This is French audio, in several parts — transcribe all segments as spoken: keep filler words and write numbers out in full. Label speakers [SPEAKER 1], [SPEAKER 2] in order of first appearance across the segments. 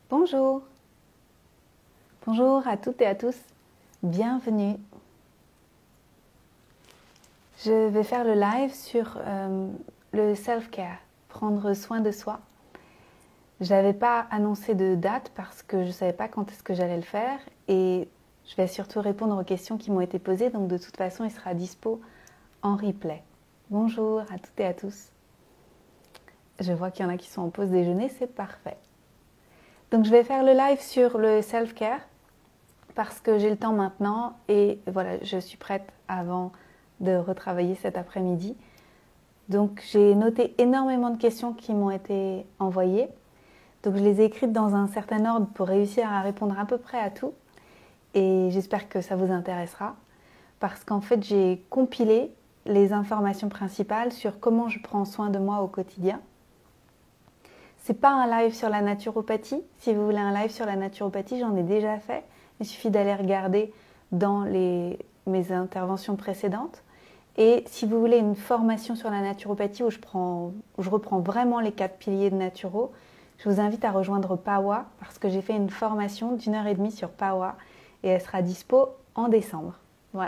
[SPEAKER 1] Bonjour, bonjour à toutes et à tous, bienvenue. Je vais faire le live sur euh, le self-care, prendre soin de soi. Je n'avais pas annoncé de date parce que je ne savais pas quand est-ce que j'allais le faire et je vais surtout répondre aux questions qui m'ont été posées, donc de toute façon il sera dispo en replay. Bonjour à toutes et à tous. Je vois qu'il y en a qui sont en pause déjeuner, c'est parfait. Donc je vais faire le live sur le self-care parce que j'ai le temps maintenant et voilà, je suis prête avant de retravailler cet après-midi. Donc j'ai noté énormément de questions qui m'ont été envoyées. Donc je les ai écrites dans un certain ordre pour réussir à répondre à peu près à tout. Et j'espère que ça vous intéressera parce qu'en fait j'ai compilé les informations principales sur comment je prends soin de moi au quotidien. C'est pas un live sur la naturopathie. Si vous voulez un live sur la naturopathie, j'en ai déjà fait. Il suffit d'aller regarder dans les, mes interventions précédentes. Et si vous voulez une formation sur la naturopathie où je, prends, où je reprends vraiment les quatre piliers de naturo, je vous invite à rejoindre Pawa parce que j'ai fait une formation d'une heure et demie sur Pawa et elle sera dispo en décembre. Voilà.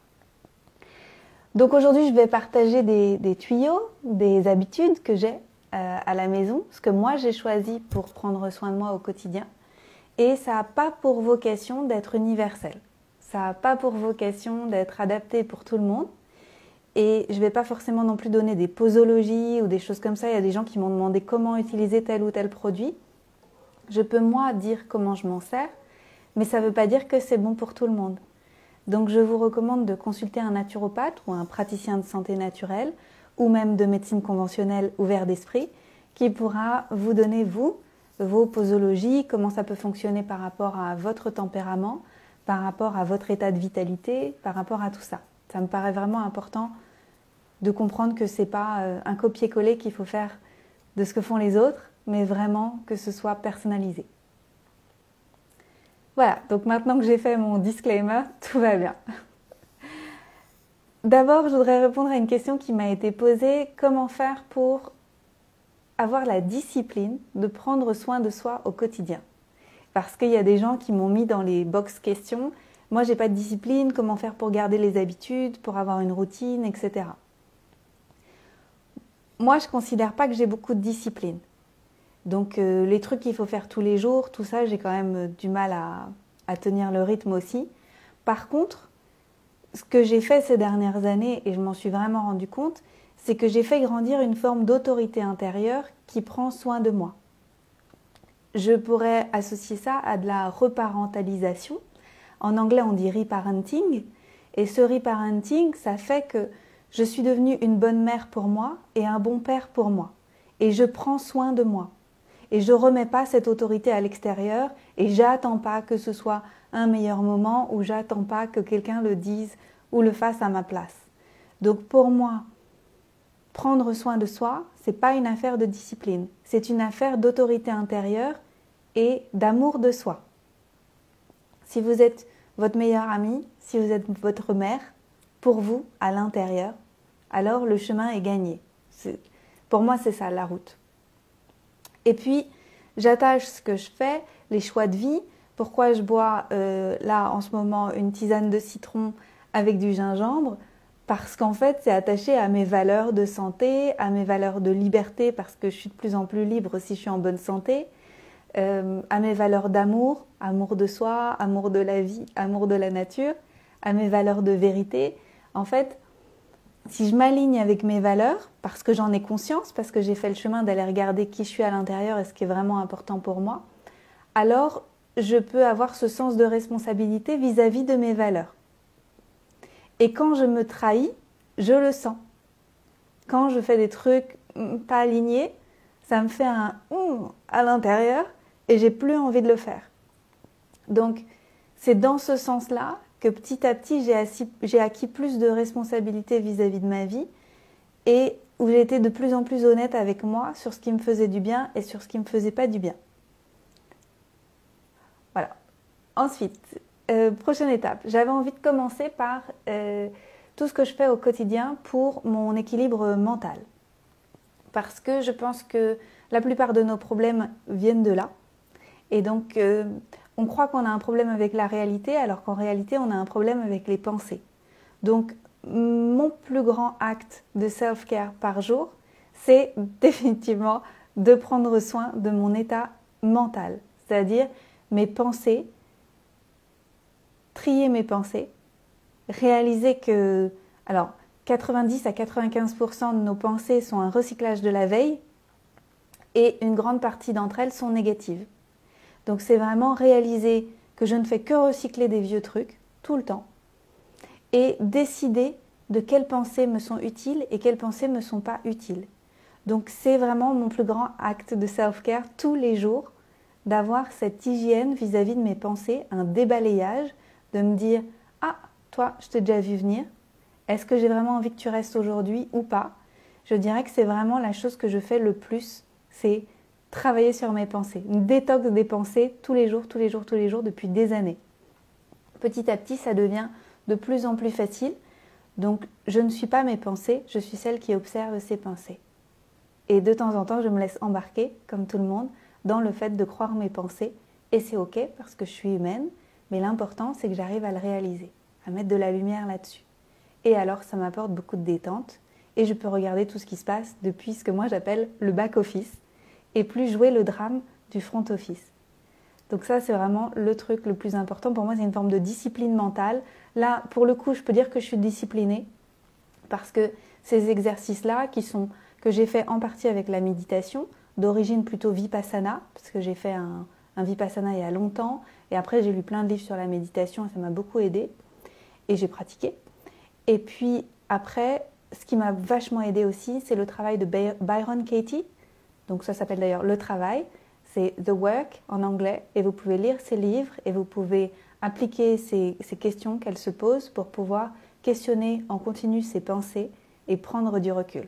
[SPEAKER 1] Donc aujourd'hui, je vais partager des, des tuyaux, des habitudes que j'ai euh, à la maison, ce que moi j'ai choisi pour prendre soin de moi au quotidien. Et ça n'a pas pour vocation d'être universel. Ça n'a pas pour vocation d'être adapté pour tout le monde. Et je ne vais pas forcément non plus donner des posologies ou des choses comme ça. Il y a des gens qui m'ont demandé comment utiliser tel ou tel produit. Je peux moi dire comment je m'en sers, mais ça ne veut pas dire que c'est bon pour tout le monde. Donc je vous recommande de consulter un naturopathe ou un praticien de santé naturelle ou même de médecine conventionnelle ouvert d'esprit qui pourra vous donner, vous, vos posologies, comment ça peut fonctionner par rapport à votre tempérament, par rapport à votre état de vitalité, par rapport à tout ça. Ça me paraît vraiment important de comprendre que ce n'est pas un copier-coller qu'il faut faire de ce que font les autres, mais vraiment que ce soit personnalisé. Voilà, donc maintenant que j'ai fait mon disclaimer, tout va bien. D'abord, je voudrais répondre à une question qui m'a été posée. Comment faire pour avoir la discipline de prendre soin de soi au quotidien? Parce qu'il y a des gens qui m'ont mis dans les box questions. Moi, j'ai pas de discipline. Comment faire pour garder les habitudes, pour avoir une routine, et cetera. Moi, je considère pas que j'ai beaucoup de discipline. Donc, euh, les trucs qu'il faut faire tous les jours, tout ça, j'ai quand même du mal à, à tenir le rythme aussi. Par contre, ce que j'ai fait ces dernières années, et je m'en suis vraiment rendu compte, c'est que j'ai fait grandir une forme d'autorité intérieure qui prend soin de moi. Je pourrais associer ça à de la reparentalisation. En anglais, on dit reparenting. Et ce reparenting, ça fait que je suis devenue une bonne mère pour moi et un bon père pour moi. Et je prends soin de moi. Et je ne remets pas cette autorité à l'extérieur et j'attends pas que ce soit un meilleur moment ou j'attends pas que quelqu'un le dise ou le fasse à ma place. Donc pour moi, prendre soin de soi, ce n'est pas une affaire de discipline. C'est une affaire d'autorité intérieure et d'amour de soi. Si vous êtes votre meilleur ami, si vous êtes votre mère, pour vous, à l'intérieur, alors le chemin est gagné. C'est, pour moi, c'est ça, la route. Et puis, j'attache ce que je fais, les choix de vie. Pourquoi je bois euh, là, en ce moment, une tisane de citron avec du gingembre? Parce qu'en fait, c'est attaché à mes valeurs de santé, à mes valeurs de liberté, parce que je suis de plus en plus libre si je suis en bonne santé, euh, à mes valeurs d'amour, amour de soi, amour de la vie, amour de la nature, à mes valeurs de vérité. En fait, si je m'aligne avec mes valeurs, parce que j'en ai conscience, parce que j'ai fait le chemin d'aller regarder qui je suis à l'intérieur et ce qui est vraiment important pour moi, alors je peux avoir ce sens de responsabilité vis-à-vis de mes valeurs. Et quand je me trahis, je le sens. Quand je fais des trucs pas alignés, ça me fait un hum à l'intérieur et j'ai plus envie de le faire. Donc, c'est dans ce sens-là que petit à petit, j'ai acquis, j'ai acquis plus de responsabilités vis-à-vis de ma vie et où j'ai été de plus en plus honnête avec moi sur ce qui me faisait du bien et sur ce qui ne me faisait pas du bien. Voilà. Ensuite, euh, prochaine étape. J'avais envie de commencer par euh, tout ce que je fais au quotidien pour mon équilibre mental. Parce que je pense que la plupart de nos problèmes viennent de là. Et donc, euh, on croit qu'on a un problème avec la réalité, alors qu'en réalité, on a un problème avec les pensées. Donc, mon plus grand acte de self-care par jour, c'est définitivement de prendre soin de mon état mental, c'est-à-dire mes pensées, trier mes pensées, réaliser que, alors, quatre-vingt-dix à quatre-vingt-quinze pour cent de nos pensées sont un recyclage de la veille et une grande partie d'entre elles sont négatives. Donc c'est vraiment réaliser que je ne fais que recycler des vieux trucs tout le temps et décider de quelles pensées me sont utiles et quelles pensées ne me sont pas utiles. Donc c'est vraiment mon plus grand acte de self-care tous les jours, d'avoir cette hygiène vis-à-vis de mes pensées, un débalayage, de me dire « Ah, toi, je t'ai déjà vu venir. Est-ce que j'ai vraiment envie que tu restes aujourd'hui ou pas ?» Je dirais que c'est vraiment la chose que je fais le plus, c'est travailler sur mes pensées, une détox des pensées tous les jours, tous les jours, tous les jours depuis des années. Petit à petit, ça devient de plus en plus facile. Donc, je ne suis pas mes pensées, je suis celle qui observe ces pensées. Et de temps en temps, je me laisse embarquer, comme tout le monde, dans le fait de croire mes pensées. Et c'est ok, parce que je suis humaine, mais l'important, c'est que j'arrive à le réaliser, à mettre de la lumière là-dessus. Et alors, ça m'apporte beaucoup de détente. Et je peux regarder tout ce qui se passe depuis ce que moi j'appelle le back-office, et plus jouer le drame du front-office. Donc ça, c'est vraiment le truc le plus important. Pour moi, c'est une forme de discipline mentale. Là, pour le coup, je peux dire que je suis disciplinée, parce que ces exercices-là, qui sont, que j'ai fait en partie avec la méditation, d'origine plutôt Vipassana, parce que j'ai fait un, un Vipassana il y a longtemps, et après j'ai lu plein de livres sur la méditation, et ça m'a beaucoup aidée, et j'ai pratiqué. Et puis après, ce qui m'a vachement aidée aussi, c'est le travail de Byron Katie. Donc ça s'appelle d'ailleurs Le Travail, c'est The Work en anglais, et vous pouvez lire ses livres et vous pouvez appliquer ces, ces questions qu'elle se pose pour pouvoir questionner en continu ses pensées et prendre du recul.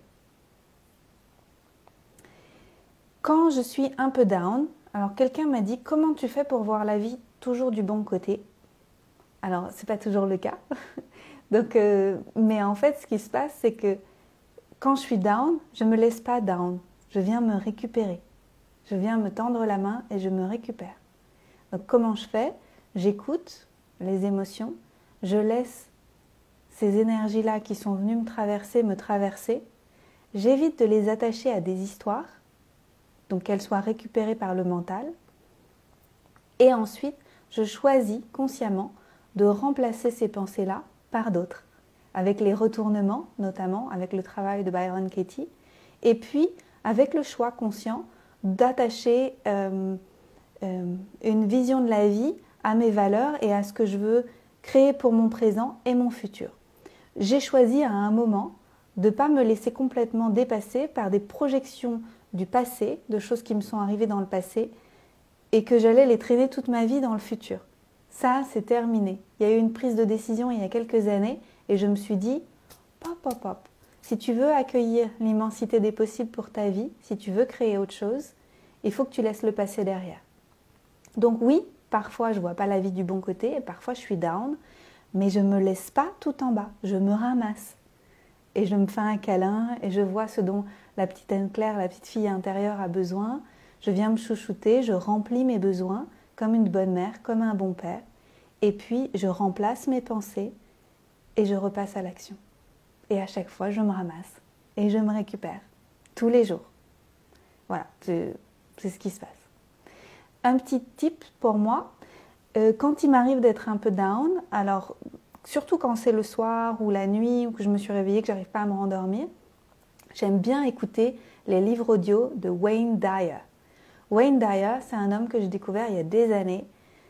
[SPEAKER 1] Quand je suis un peu down, alors quelqu'un m'a dit « Comment tu fais pour voir la vie toujours du bon côté ?» Alors, ce n'est pas toujours le cas. Donc, euh, mais en fait, ce qui se passe, c'est que quand je suis down, je ne me laisse pas down. Je viens me récupérer. Je viens me tendre la main et je me récupère. Donc, comment je fais? J'écoute les émotions. Je laisse ces énergies-là qui sont venues me traverser, me traverser. J'évite de les attacher à des histoires, donc qu'elles soient récupérées par le mental. Et ensuite, je choisis consciemment de remplacer ces pensées-là par d'autres, avec les retournements, notamment avec le travail de Byron Katie, et puis avec le choix conscient d'attacher euh, euh, une vision de la vie à mes valeurs et à ce que je veux créer pour mon présent et mon futur. J'ai choisi à un moment de ne pas me laisser complètement dépasser par des projections du passé, de choses qui me sont arrivées dans le passé, et que j'allais les traîner toute ma vie dans le futur. Ça, c'est terminé. Il y a eu une prise de décision il y a quelques années et je me suis dit, pop, pop, pop, si tu veux accueillir l'immensité des possibles pour ta vie, si tu veux créer autre chose, il faut que tu laisses le passé derrière. Donc oui, parfois je ne vois pas la vie du bon côté et parfois je suis down, mais je ne me laisse pas tout en bas, je me ramasse. Et je me fais un câlin et je vois ce dont la petite Anne-Claire, la petite fille intérieure a besoin. Je viens me chouchouter, je remplis mes besoins comme une bonne mère, comme un bon père. Et puis, je remplace mes pensées et je repasse à l'action. Et à chaque fois, je me ramasse et je me récupère. Tous les jours. Voilà, c'est ce qui se passe. Un petit tip pour moi, euh, quand il m'arrive d'être un peu down, alors surtout quand c'est le soir ou la nuit ou que je me suis réveillée, que je n'arrive pas à me rendormir, j'aime bien écouter les livres audio de Wayne Dyer. Wayne Dyer, c'est un homme que j'ai découvert il y a des années.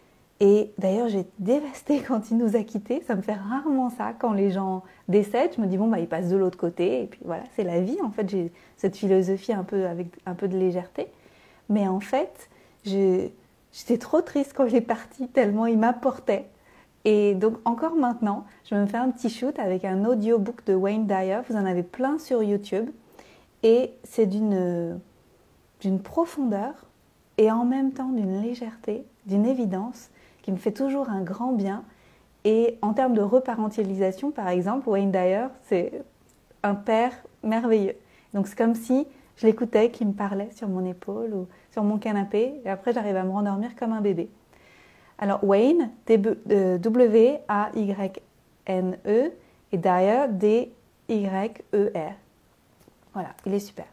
[SPEAKER 1] Et d'ailleurs, j'ai été dévastée quand il nous a quittés. Ça me fait rarement ça quand les gens décèdent. Je me dis, bon, bah, ils passent de l'autre côté. Et puis voilà, c'est la vie. En fait, j'ai cette philosophie un peu avec un peu de légèreté. Mais en fait, j'étais trop triste quand il est parti, tellement il m'apportait. Et donc, encore maintenant, je me fais un petit shoot avec un audiobook de Wayne Dyer. Vous en avez plein sur YouTube. Et c'est d'une d'une profondeur et en même temps d'une légèreté, d'une évidence qui me fait toujours un grand bien. Et en termes de reparentialisation, par exemple, Wayne Dyer, c'est un père merveilleux. Donc c'est comme si je l'écoutais qui me parlait sur mon épaule ou sur mon canapé, et après j'arrive à me rendormir comme un bébé. Alors Wayne, W A Y N E, et Dyer, D Y E R. Voilà, il est super.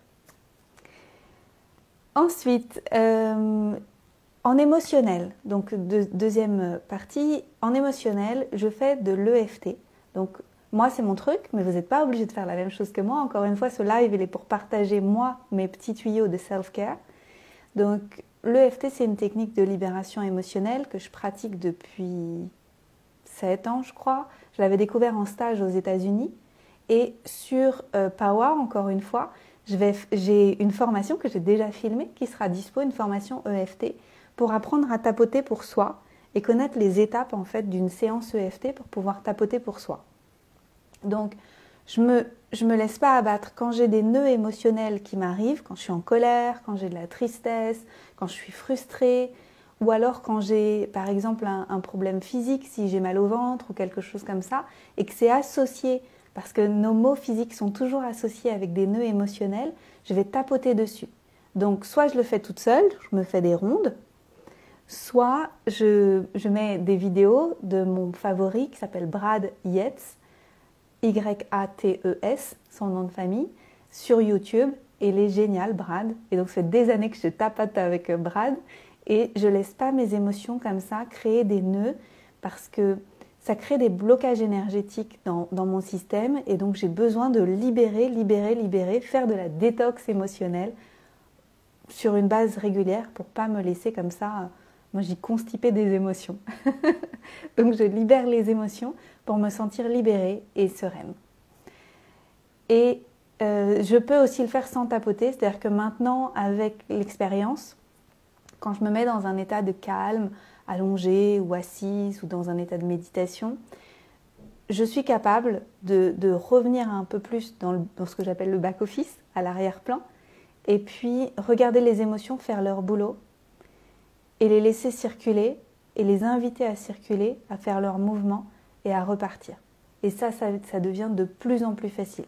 [SPEAKER 1] Ensuite, euh, en émotionnel, donc de, deuxième partie, en émotionnel, je fais de l'E F T. Donc moi, c'est mon truc, mais vous n'êtes pas obligé de faire la même chose que moi. Encore une fois, ce live, il est pour partager, moi, mes petits tuyaux de self-care. Donc, l'E F T, c'est une technique de libération émotionnelle que je pratique depuis sept ans, je crois. Je l'avais découvert en stage aux États-Unis. Et sur euh, Power, encore une fois, j'ai une formation que j'ai déjà filmée, qui sera dispo, une formation E F T, pour apprendre à tapoter pour soi et connaître les étapes en fait d'une séance E F T pour pouvoir tapoter pour soi. Donc, je ne me, je me laisse pas abattre quand j'ai des nœuds émotionnels qui m'arrivent, quand je suis en colère, quand j'ai de la tristesse, quand je suis frustrée, ou alors quand j'ai par exemple un, un problème physique, si j'ai mal au ventre ou quelque chose comme ça, et que c'est associé, parce que nos maux physiques sont toujours associés avec des nœuds émotionnels, je vais tapoter dessus. Donc, soit je le fais toute seule, je me fais des rondes, soit je, je mets des vidéos de mon favori qui s'appelle Brad Yates, Y A T E S, son nom de famille, sur YouTube. Et il est génial, Brad. Et donc, ça fait des années que je tapote avec Brad. Et je ne laisse pas mes émotions comme ça créer des nœuds parce que ça crée des blocages énergétiques dans, dans mon système. Et donc, j'ai besoin de libérer, libérer, libérer, faire de la détox émotionnelle sur une base régulière pour ne pas me laisser comme ça, moi j'y constiper des émotions. Donc, je libère les émotions pour me sentir libérée et sereine. Et euh, je peux aussi le faire sans tapoter, c'est-à-dire que maintenant, avec l'expérience, quand je me mets dans un état de calme, allongée ou assise ou dans un état de méditation, je suis capable de, de revenir un peu plus dans, le, dans ce que j'appelle le back-office, à l'arrière-plan, et puis regarder les émotions faire leur boulot et les laisser circuler et les inviter à circuler, à faire leur mouvement et à repartir. Et ça, ça, ça devient de plus en plus facile.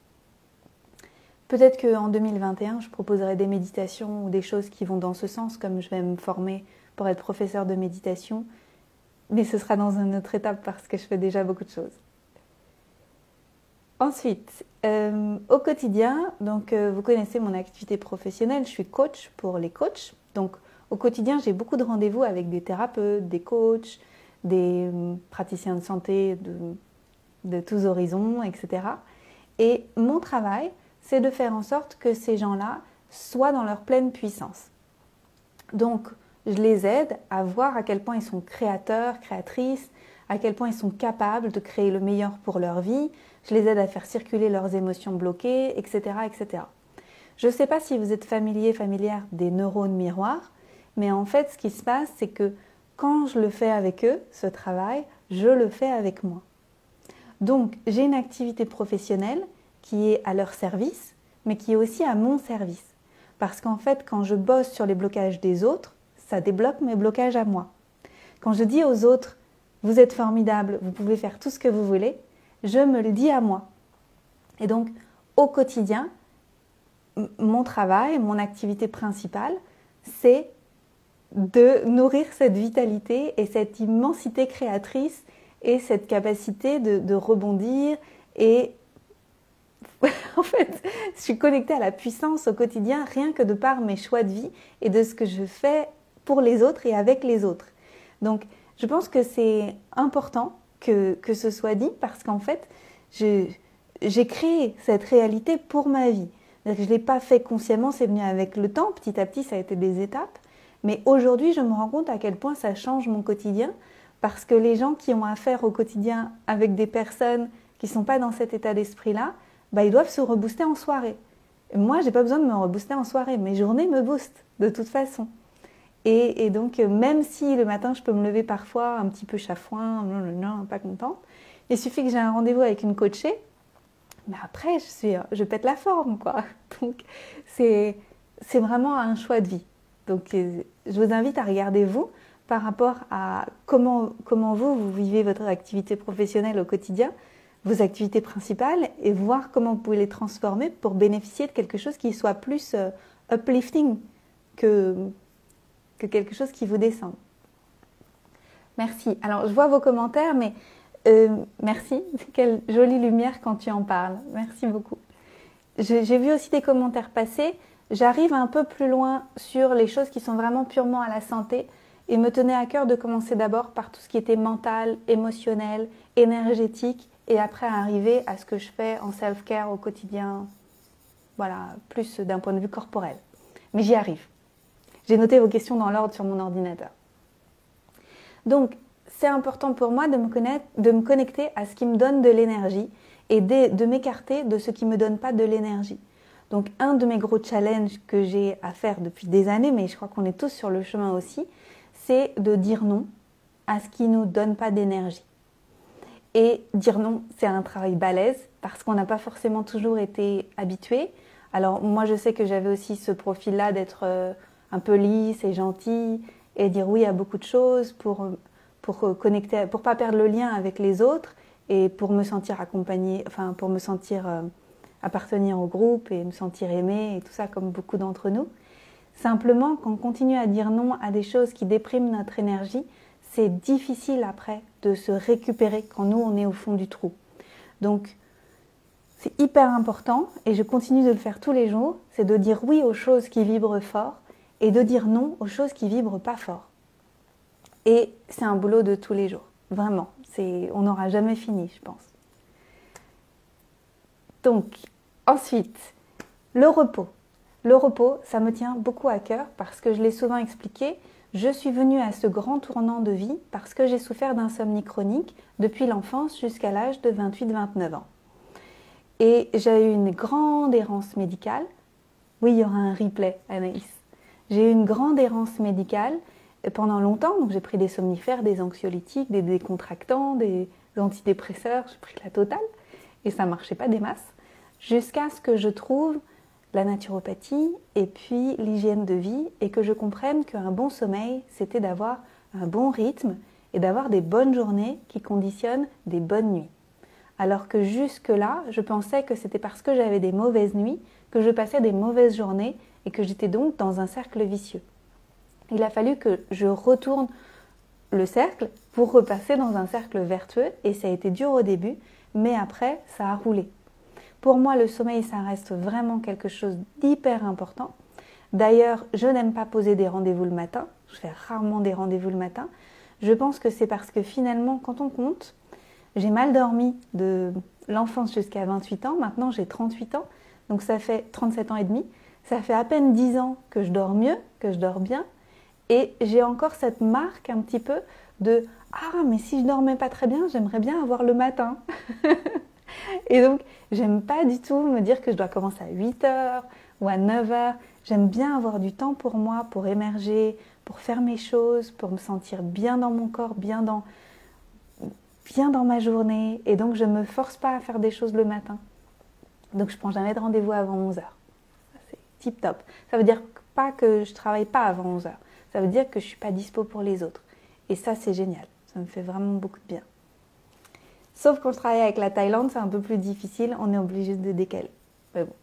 [SPEAKER 1] Peut-être qu'en deux mille vingt et un, je proposerai des méditations ou des choses qui vont dans ce sens, comme je vais me former pour être professeur de méditation, mais ce sera dans une autre étape parce que je fais déjà beaucoup de choses. Ensuite, euh, au quotidien, donc euh, vous connaissez mon activité professionnelle, je suis coach pour les coachs. Donc au quotidien, j'ai beaucoup de rendez-vous avec des thérapeutes, des coachs, des euh, praticiens de santé de, de tous horizons, et cetera. Et mon travail, c'est de faire en sorte que ces gens-là soient dans leur pleine puissance. Donc, je les aide à voir à quel point ils sont créateurs, créatrices, à quel point ils sont capables de créer le meilleur pour leur vie. Je les aide à faire circuler leurs émotions bloquées, et cetera, et cetera. Je ne sais pas si vous êtes familier, familière des neurones miroirs, mais en fait, ce qui se passe, c'est que quand je le fais avec eux, ce travail, je le fais avec moi. Donc, j'ai une activité professionnelle qui est à leur service, mais qui est aussi à mon service. Parce qu'en fait, quand je bosse sur les blocages des autres, ça débloque mes blocages à moi. Quand je dis aux autres, vous êtes formidables, vous pouvez faire tout ce que vous voulez, je me le dis à moi. Et donc, au quotidien, mon travail, mon activité principale, c'est de nourrir cette vitalité et cette immensité créatrice et cette capacité de, de rebondir. Et en fait, je suis connectée à la puissance au quotidien rien que de par mes choix de vie et de ce que je fais pour les autres et avec les autres. Donc, je pense que c'est important que, que ce soit dit parce qu'en fait, je, j'ai créé cette réalité pour ma vie. Je ne l'ai pas fait consciemment, c'est venu avec le temps, petit à petit, ça a été des étapes. Mais aujourd'hui, je me rends compte à quel point ça change mon quotidien parce que les gens qui ont affaire au quotidien avec des personnes qui ne sont pas dans cet état d'esprit-là, bah, ils doivent se rebooster en soirée. Et moi, je n'ai pas besoin de me rebooster en soirée. Mes journées me boostent de toute façon. Et, et donc, même si le matin, je peux me lever parfois un petit peu chafouin, non, non, non, pas contente, il suffit que j'ai un rendez-vous avec une coachée, mais après, je, suis, je pète la forme, quoi. Donc, c'est, c'est vraiment un choix de vie. Donc, je vous invite à regarder vous par rapport à comment, comment vous, vous vivez votre activité professionnelle au quotidien. vos activités principales et voir comment vous pouvez les transformer pour bénéficier de quelque chose qui soit plus euh, uplifting que, que quelque chose qui vous descend. Merci. Alors, je vois vos commentaires, mais euh, merci. Quelle jolie lumière quand tu en parles. Merci beaucoup. J'ai vu aussi des commentaires passer. J'arrive un peu plus loin sur les choses qui sont vraiment purement à la santé et me tenait à cœur de commencer d'abord par tout ce qui était mental, émotionnel, énergétique et après arriver à ce que je fais en self-care au quotidien, voilà, plus d'un point de vue corporel. Mais j'y arrive. J'ai noté vos questions dans l'ordre sur mon ordinateur. Donc, c'est important pour moi de me, connaître, de me connecter à ce qui me donne de l'énergie et de, de m'écarter de ce qui ne me donne pas de l'énergie. Donc, un de mes gros challenges que j'ai à faire depuis des années, mais je crois qu'on est tous sur le chemin aussi, c'est de dire non à ce qui ne nous donne pas d'énergie. Et dire non, c'est un travail balèze parce qu'on n'a pas forcément toujours été habitué. Alors, moi, je sais que j'avais aussi ce profil-là d'être euh, un peu lisse et gentille et dire oui à beaucoup de choses pour, pour connecter, pour pas perdre le lien avec les autres et pour me sentir accompagnée, enfin, pour me sentir euh, appartenir au groupe et me sentir aimée et tout ça comme beaucoup d'entre nous. Simplement, quand on continue à dire non à des choses qui dépriment notre énergie, c'est difficile après de se récupérer quand nous, on est au fond du trou. Donc, c'est hyper important, et je continue de le faire tous les jours, c'est de dire oui aux choses qui vibrent fort et de dire non aux choses qui vibrent pas fort. Et c'est un boulot de tous les jours, vraiment. On n'aura jamais fini, je pense. Donc, ensuite, le repos. Le repos, ça me tient beaucoup à cœur parce que je l'ai souvent expliqué, je suis venue à ce grand tournant de vie parce que j'ai souffert d'insomnie chronique depuis l'enfance jusqu'à l'âge de vingt-huit vingt-neuf ans. Et j'ai eu une grande errance médicale. Oui, il y aura un replay, Anaïs. J'ai eu une grande errance médicale pendant longtemps. Donc j'ai pris des somnifères, des anxiolytiques, des décontractants, des antidépresseurs. J'ai pris la totale et ça ne marchait pas des masses. Jusqu'à ce que je trouve la naturopathie et puis l'hygiène de vie et que je comprenne qu'un bon sommeil, c'était d'avoir un bon rythme et d'avoir des bonnes journées qui conditionnent des bonnes nuits. Alors que jusque-là, je pensais que c'était parce que j'avais des mauvaises nuits que je passais des mauvaises journées et que j'étais donc dans un cercle vicieux. Il a fallu que je retourne le cercle pour repasser dans un cercle vertueux et ça a été dur au début, mais après, ça a roulé. Pour moi, le sommeil, ça reste vraiment quelque chose d'hyper important. D'ailleurs, je n'aime pas poser des rendez-vous le matin. Je fais rarement des rendez-vous le matin. Je pense que c'est parce que finalement, quand on compte, j'ai mal dormi de l'enfance jusqu'à vingt-huit ans. Maintenant, j'ai trente-huit ans. Donc, ça fait trente-sept ans et demi. Ça fait à peine dix ans que je dors mieux, que je dors bien. Et j'ai encore cette marque un petit peu de « Ah, mais si je dormais pas très bien, j'aimerais bien avoir le matin. » Et donc, j'aime pas du tout me dire que je dois commencer à huit heures ou à neuf heures. J'aime bien avoir du temps pour moi, pour émerger, pour faire mes choses, pour me sentir bien dans mon corps, bien dans, bien dans ma journée. Et donc, je ne me force pas à faire des choses le matin. Donc, je ne prends jamais de rendez-vous avant onze heures. C'est tip top. Ça veut dire pas que je ne travaille pas avant onze heures. Ça veut dire que je ne suis pas dispo pour les autres. Et ça, c'est génial. Ça me fait vraiment beaucoup de bien. Sauf quand je travaille avec la Thaïlande, c'est un peu plus difficile. On est obligé de décaler. Mais bon.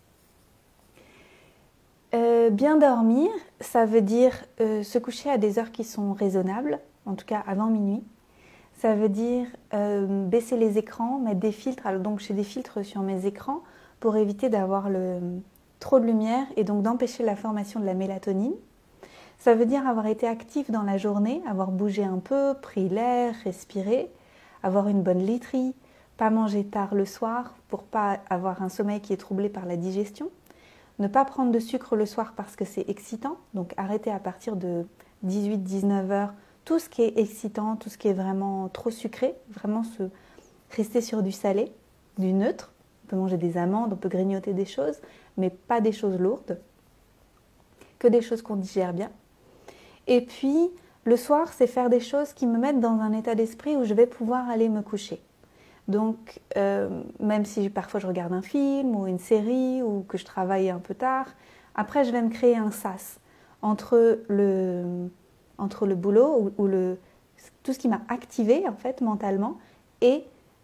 [SPEAKER 1] Euh, bien dormir, ça veut dire euh, se coucher à des heures qui sont raisonnables, en tout cas avant minuit. Ça veut dire euh, baisser les écrans, mettre des filtres. Alors, donc j'ai des filtres sur mes écrans pour éviter d'avoir le, trop de lumière et donc d'empêcher la formation de la mélatonine. Ça veut dire avoir été actif dans la journée, avoir bougé un peu, pris l'air, respiré, avoir une bonne literie, pas manger tard le soir pour pas avoir un sommeil qui est troublé par la digestion. Ne pas prendre de sucre le soir parce que c'est excitant, donc arrêter à partir de dix-huit à dix-neuf heures tout ce qui est excitant, tout ce qui est vraiment trop sucré, vraiment se rester sur du salé, du neutre. On peut manger des amandes, on peut grignoter des choses, mais pas des choses lourdes, que des choses qu'on digère bien. Et puis, le soir, c'est faire des choses qui me mettent dans un état d'esprit où je vais pouvoir aller me coucher. Donc, euh, même si parfois je regarde un film ou une série ou que je travaille un peu tard, après je vais me créer un sas entre le, entre le boulot ou, ou le, tout ce qui m'a activé en fait mentalement et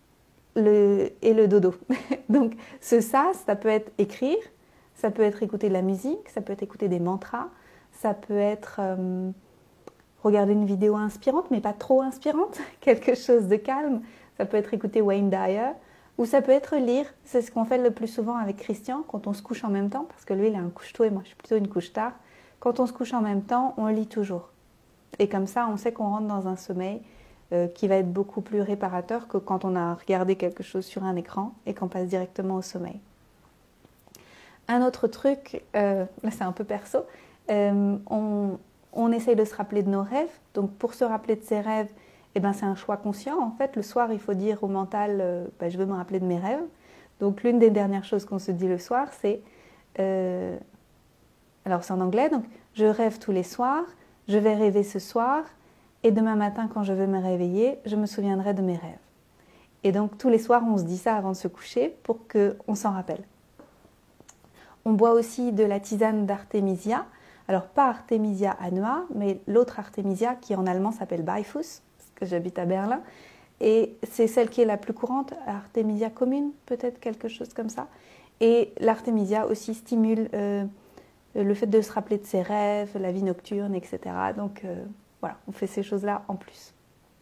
[SPEAKER 1] le, et le dodo. Donc ce ça, ça peut être écrire, ça peut être écouter de la musique, ça peut être écouter des mantras, ça peut être euh, regarder une vidéo inspirante, mais pas trop inspirante, quelque chose de calme. Ça peut être écouter Wayne Dyer, ou ça peut être lire. C'est ce qu'on fait le plus souvent avec Christian, quand on se couche en même temps, parce que lui, il a un couche-tôt et moi, je suis plutôt une couche-tard. Quand on se couche en même temps, on lit toujours. Et comme ça, on sait qu'on rentre dans un sommeil euh, qui va être beaucoup plus réparateur que quand on a regardé quelque chose sur un écran et qu'on passe directement au sommeil. Un autre truc, euh, là c'est un peu perso, euh, on, on essaye de se rappeler de nos rêves. Donc pour se rappeler de ses rêves, eh ben, c'est un choix conscient. En fait, le soir, il faut dire au mental, euh, bah, je veux me rappeler de mes rêves. Donc l'une des dernières choses qu'on se dit le soir, c'est, euh, alors c'est en anglais, donc je rêve tous les soirs, je vais rêver ce soir, et demain matin, quand je vais me réveiller, je me souviendrai de mes rêves. Et donc tous les soirs, on se dit ça avant de se coucher pour qu'on s'en rappelle. On boit aussi de la tisane d'Artemisia. Alors pas Artemisia annua, mais l'autre Artemisia qui en allemand s'appelle Beifuss, parce que j'habite à Berlin. Et c'est celle qui est la plus courante, Artemisia commune, peut-être quelque chose comme ça. Et l'Artemisia aussi stimule euh, le fait de se rappeler de ses rêves, la vie nocturne, et cetera. Donc euh, voilà, on fait ces choses-là en plus.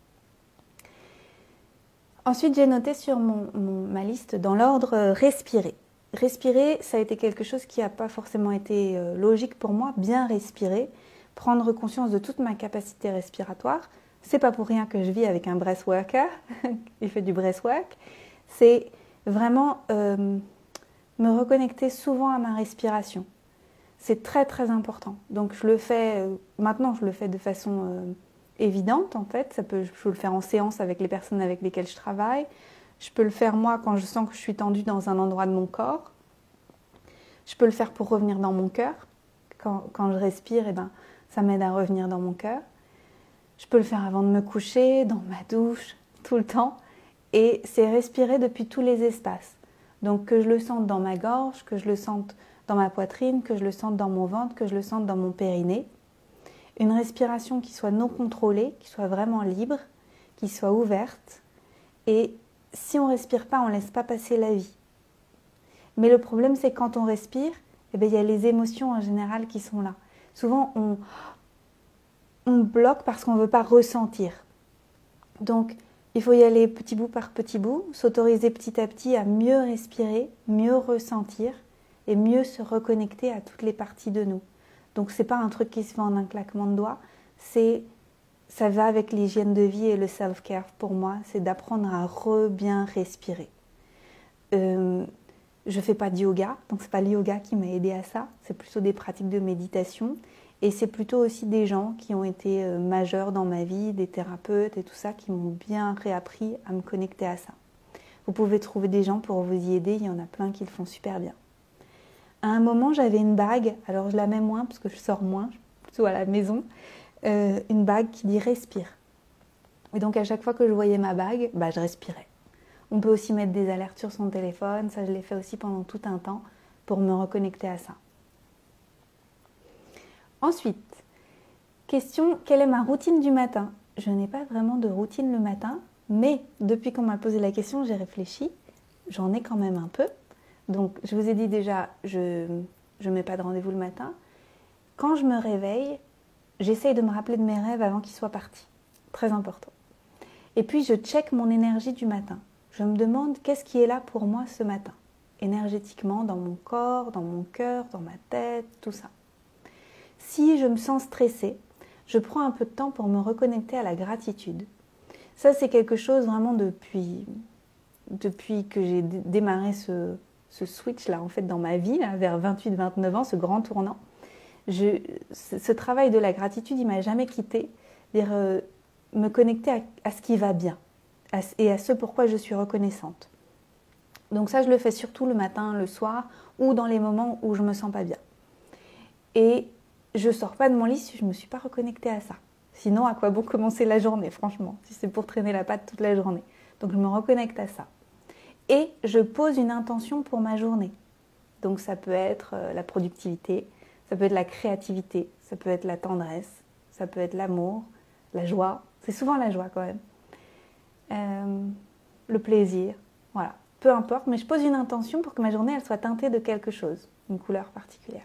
[SPEAKER 1] Ensuite, j'ai noté sur mon, mon, ma liste dans l'ordre euh, respirer. Respirer, ça a été quelque chose qui n'a pas forcément été euh, logique pour moi. Bien respirer, prendre conscience de toute ma capacité respiratoire. C'est pas pour rien que je vis avec un breathworker, il fait du breathwork. C'est vraiment euh, me reconnecter souvent à ma respiration. C'est très très important. Donc je le fais, euh, maintenant je le fais de façon euh, évidente en fait. Ça peut, je peux le faire en séance avec les personnes avec lesquelles je travaille. Je peux le faire moi quand je sens que je suis tendue dans un endroit de mon corps. Je peux le faire pour revenir dans mon cœur. Quand, quand je respire, eh ben, ça m'aide à revenir dans mon cœur. Je peux le faire avant de me coucher, dans ma douche, tout le temps. Et c'est respirer depuis tous les espaces. Donc que je le sente dans ma gorge, que je le sente dans ma poitrine, que je le sente dans mon ventre, que je le sente dans mon périnée. Une respiration qui soit non contrôlée, qui soit vraiment libre, qui soit ouverte. Et si on ne respire pas, on ne laisse pas passer la vie. Mais le problème, c'est que quand on respire, eh bien, il y a les émotions en général qui sont là. Souvent, on, on bloque parce qu'on ne veut pas ressentir. Donc, il faut y aller petit bout par petit bout, s'autoriser petit à petit à mieux respirer, mieux ressentir et mieux se reconnecter à toutes les parties de nous. Donc, ce n'est pas un truc qui se fait en un claquement de doigts, c'est... Ça va avec l'hygiène de vie et le self-care pour moi, c'est d'apprendre à re-bien respirer. Euh, je ne fais pas de yoga, donc ce n'est pas le yoga qui m'a aidé à ça, c'est plutôt des pratiques de méditation. Et c'est plutôt aussi des gens qui ont été euh, majeurs dans ma vie, des thérapeutes et tout ça, qui m'ont bien réappris à me connecter à ça. Vous pouvez trouver des gens pour vous y aider, il y en a plein qui le font super bien. À un moment, j'avais une bague, alors je la mets moins parce que je sors moins, je suis plutôt à la maison. Euh, une bague qui dit respire. Et donc à chaque fois que je voyais ma bague, bah, je respirais. On peut aussi mettre des alertes sur son téléphone, ça je l'ai fait aussi pendant tout un temps pour me reconnecter à ça. Ensuite, question, quelle est ma routine du matin? Je n'ai pas vraiment de routine le matin, mais depuis qu'on m'a posé la question, j'ai réfléchi, j'en ai quand même un peu. Donc je vous ai dit déjà, je ne mets pas de rendez-vous le matin. Quand je me réveille, j'essaye de me rappeler de mes rêves avant qu'ils soient partis. Très important. Et puis, je check mon énergie du matin. Je me demande qu'est-ce qui est là pour moi ce matin. Énergétiquement, dans mon corps, dans mon cœur, dans ma tête, tout ça. Si je me sens stressée, je prends un peu de temps pour me reconnecter à la gratitude. Ça, c'est quelque chose vraiment depuis, depuis que j'ai démarré ce, ce switch-là, en fait, dans ma vie, là, vers vingt-huit vingt-neuf ans, ce grand tournant. Je, ce travail de la gratitude, il ne m'a jamais quitté, dire euh, me connecter à, à ce qui va bien à, et à ce pourquoi je suis reconnaissante. Donc ça, je le fais surtout le matin, le soir ou dans les moments où je ne me sens pas bien. Et je ne sors pas de mon lit si je ne me suis pas reconnectée à ça. Sinon, à quoi bon commencer la journée, franchement, si c'est pour traîner la patte toute la journée. Donc je me reconnecte à ça. Et je pose une intention pour ma journée. Donc ça peut être euh, la productivité, ça peut être la créativité, ça peut être la tendresse, ça peut être l'amour, la joie. C'est souvent la joie quand même. Euh, le plaisir. Voilà, peu importe, mais je pose une intention pour que ma journée elle soit teintée de quelque chose, une couleur particulière.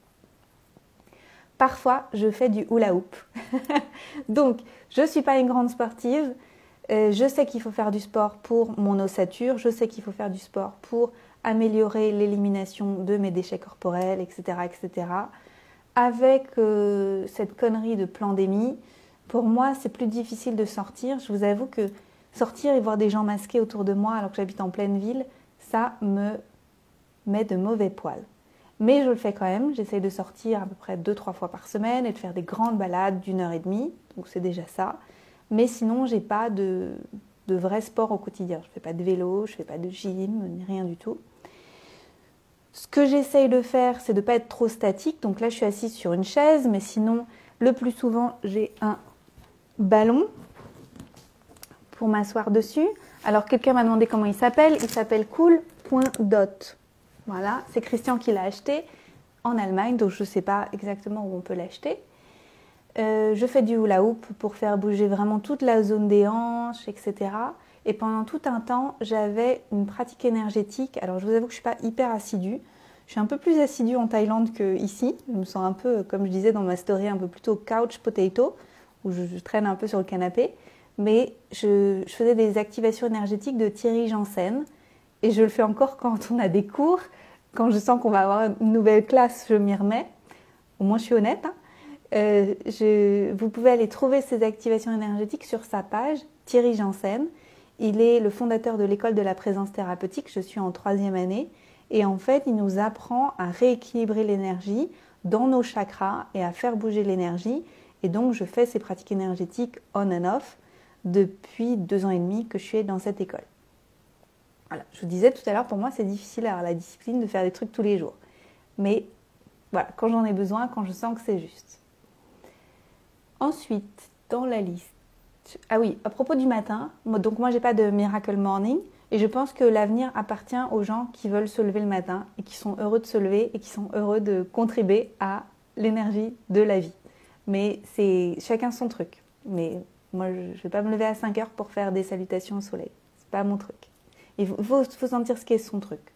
[SPEAKER 1] Parfois, je fais du hula hoop. Donc, je ne suis pas une grande sportive. Euh, je sais qu'il faut faire du sport pour mon ossature. Je sais qu'il faut faire du sport pour améliorer l'élimination de mes déchets corporels, et cetera, et cetera. Avec euh, cette connerie de pandémie, pour moi, c'est plus difficile de sortir. Je vous avoue que sortir et voir des gens masqués autour de moi alors que j'habite en pleine ville, ça me met de mauvais poils. Mais je le fais quand même, j'essaye de sortir à peu près deux trois fois par semaine et de faire des grandes balades d'une heure et demie, donc c'est déjà ça. Mais sinon, je n'ai pas de, de vrai sport au quotidien. Je ne fais pas de vélo, je ne fais pas de gym, ni rien du tout. Ce que j'essaye de faire, c'est de ne pas être trop statique. Donc là, je suis assise sur une chaise, mais sinon, le plus souvent, j'ai un ballon pour m'asseoir dessus. Alors, quelqu'un m'a demandé comment il s'appelle. Il s'appelle cool point dot. Voilà, c'est Christian qui l'a acheté en Allemagne, donc je ne sais pas exactement où on peut l'acheter. Euh, je fais du hula hoop pour faire bouger vraiment toute la zone des hanches, et cetera. Et pendant tout un temps, j'avais une pratique énergétique. Alors je vous avoue que je ne suis pas hyper assidue. Je suis un peu plus assidue en Thaïlande qu'ici. Je me sens un peu, comme je disais dans ma story, un peu plutôt couch potato, où je, je traîne un peu sur le canapé. Mais je, je faisais des activations énergétiques de Thierry Janssen. Et je le fais encore quand on a des cours. Quand je sens qu'on va avoir une nouvelle classe, je m'y remets. Au moins, je suis honnête. Hein. Euh, je, vous pouvez aller trouver ces activations énergétiques sur sa page, Thierry Janssen. Il est le fondateur de l'école de la présence thérapeutique. Je suis en troisième année. Et en fait, il nous apprend à rééquilibrer l'énergie dans nos chakras et à faire bouger l'énergie. Et donc, je fais ces pratiques énergétiques on and off depuis deux ans et demi que je suis dans cette école. Voilà, je vous disais tout à l'heure, pour moi, c'est difficile à avoir la discipline de faire des trucs tous les jours. Mais voilà, quand j'en ai besoin, quand je sens que c'est juste. Ensuite, dans la liste, ah oui, à propos du matin, donc moi, j'ai pas de miracle morning et je pense que l'avenir appartient aux gens qui veulent se lever le matin et qui sont heureux de se lever et qui sont heureux de contribuer à l'énergie de la vie. Mais c'est chacun son truc. Mais moi, je ne vais pas me lever à cinq heures pour faire des salutations au soleil. C'est pas mon truc. Il faut, faut sentir ce qu'est son truc.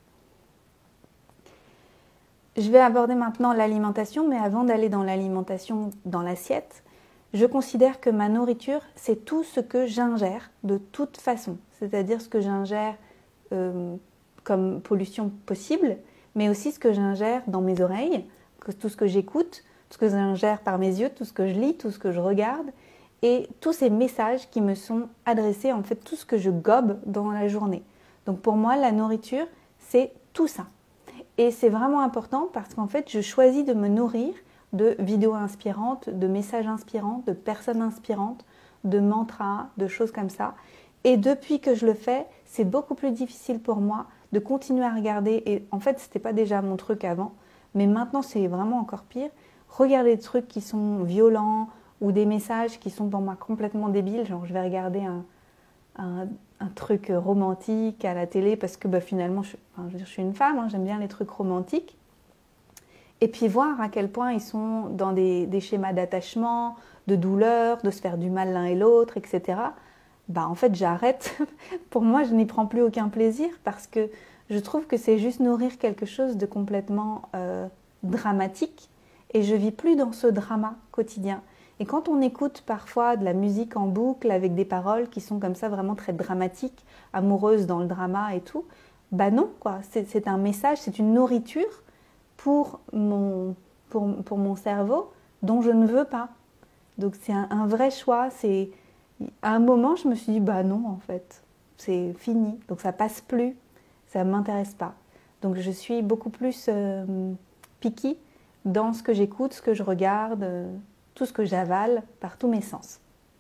[SPEAKER 1] Je vais aborder maintenant l'alimentation, mais avant d'aller dans l'alimentation, dans l'assiette, je considère que ma nourriture, c'est tout ce que j'ingère de toute façon. C'est-à-dire ce que j'ingère euh, comme pollution possible, mais aussi ce que j'ingère dans mes oreilles, tout ce que j'écoute, tout ce que j'ingère par mes yeux, tout ce que je lis, tout ce que je regarde, et tous ces messages qui me sont adressés, en fait, tout ce que je gobe dans la journée. Donc pour moi, la nourriture, c'est tout ça. Et c'est vraiment important parce qu'en fait, je choisis de me nourrir de vidéos inspirantes, de messages inspirants, de personnes inspirantes, de mantras, de choses comme ça. Et depuis que je le fais, c'est beaucoup plus difficile pour moi de continuer à regarder. Et en fait, ce n'était pas déjà mon truc avant, mais maintenant, c'est vraiment encore pire. Regarder des trucs qui sont violents ou des messages qui sont pour moi complètement débiles. Genre, je vais regarder un... un un truc romantique à la télé parce que bah, finalement, je, enfin, je, veux dire, je suis une femme, hein, j'aime bien les trucs romantiques. Et puis voir à quel point ils sont dans des, des schémas d'attachement, de douleur, de se faire du mal l'un et l'autre, et cetera. Bah, en fait, j'arrête. Pour moi, je n'y prends plus aucun plaisir parce que je trouve que c'est juste nourrir quelque chose de complètement euh, dramatique et je vis plus dans ce drama quotidien. Et quand on écoute parfois de la musique en boucle avec des paroles qui sont comme ça vraiment très dramatiques, amoureuses dans le drama et tout, bah non, quoi. C'est, c'est un message, c'est une nourriture pour mon, pour, pour mon cerveau dont je ne veux pas. Donc c'est un, un vrai choix. C'est, à un moment, je me suis dit, bah non, en fait, c'est fini. Donc ça passe plus, ça ne m'intéresse pas. Donc je suis beaucoup plus euh, picky dans ce que j'écoute, ce que je regarde, euh, tout ce que j'avale par tous mes sens.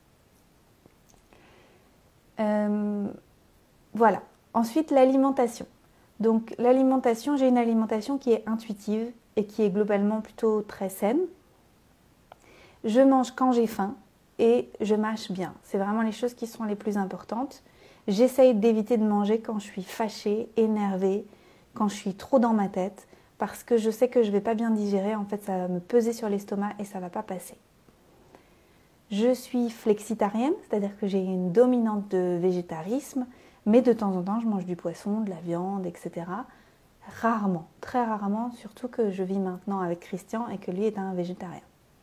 [SPEAKER 1] Euh, voilà. Ensuite, l'alimentation. Donc l'alimentation, j'ai une alimentation qui est intuitive et qui est globalement plutôt très saine. Je mange quand j'ai faim et je mâche bien. C'est vraiment les choses qui sont les plus importantes. J'essaye d'éviter de manger quand je suis fâchée, énervée, quand je suis trop dans ma tête, parce que je sais que je ne vais pas bien digérer, en fait ça va me peser sur l'estomac et ça ne va pas passer. Je suis flexitarienne, c'est-à-dire que j'ai une dominante de végétarisme, Mais de temps en temps, je mange du poisson, de la viande, et cetera. Rarement, très rarement, surtout que je vis maintenant avec Christian et que lui est un végétarien.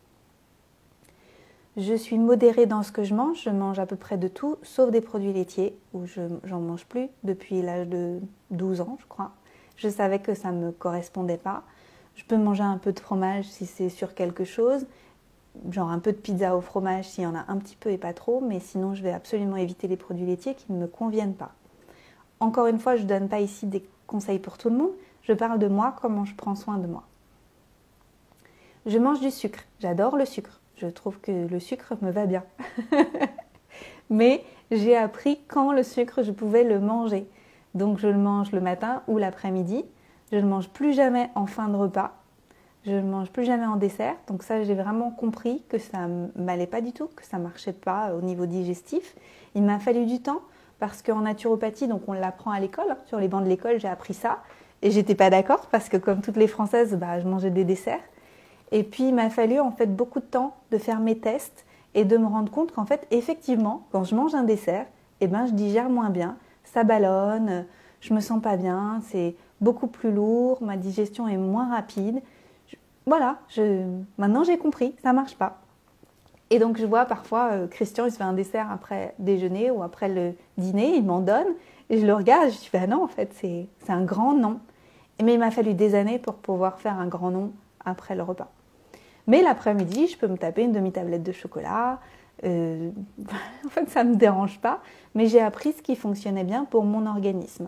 [SPEAKER 1] Je suis modérée dans ce que je mange, je mange à peu près de tout, sauf des produits laitiers, où je n'en mange plus depuis l'âge de douze ans, je crois. Je savais que ça ne me correspondait pas. Je peux manger un peu de fromage si c'est sur quelque chose, genre un peu de pizza au fromage s'il y en a un petit peu et pas trop, mais sinon je vais absolument éviter les produits laitiers qui ne me conviennent pas. Encore une fois, je ne donne pas ici des conseils pour tout le monde, je parle de moi, comment je prends soin de moi. Je mange du sucre, j'adore le sucre, je trouve que le sucre me va bien. Mais j'ai appris quand le sucre je pouvais le manger. Donc je le mange le matin ou l'après-midi, je ne le mange plus jamais en fin de repas, je ne le mange plus jamais en dessert. Donc ça, j'ai vraiment compris que ça ne m'allait pas du tout, que ça ne marchait pas au niveau digestif. Il m'a fallu du temps parce qu'en naturopathie, donc on l'apprend à l'école, hein, sur les bancs de l'école, j'ai appris ça. Et j'étais pas d'accord parce que comme toutes les Françaises, bah, je mangeais des desserts. Et puis il m'a fallu en fait beaucoup de temps de faire mes tests et de me rendre compte qu'en fait, effectivement, quand je mange un dessert, eh ben, je digère moins bien, ça ballonne, je me sens pas bien, c'est beaucoup plus lourd, ma digestion est moins rapide. Je, voilà, je, maintenant j'ai compris, ça marche pas. Et donc je vois parfois euh, Christian, il se fait un dessert après déjeuner ou après le dîner, il m'en donne et je le regarde et je dis bah non en fait c'est c'est un grand non. Mais il m'a fallu des années pour pouvoir faire un grand non après le repas. Mais l'après-midi, je peux me taper une demi-tablette de chocolat. Euh, en fait, ça ne me dérange pas, mais j'ai appris ce qui fonctionnait bien pour mon organisme.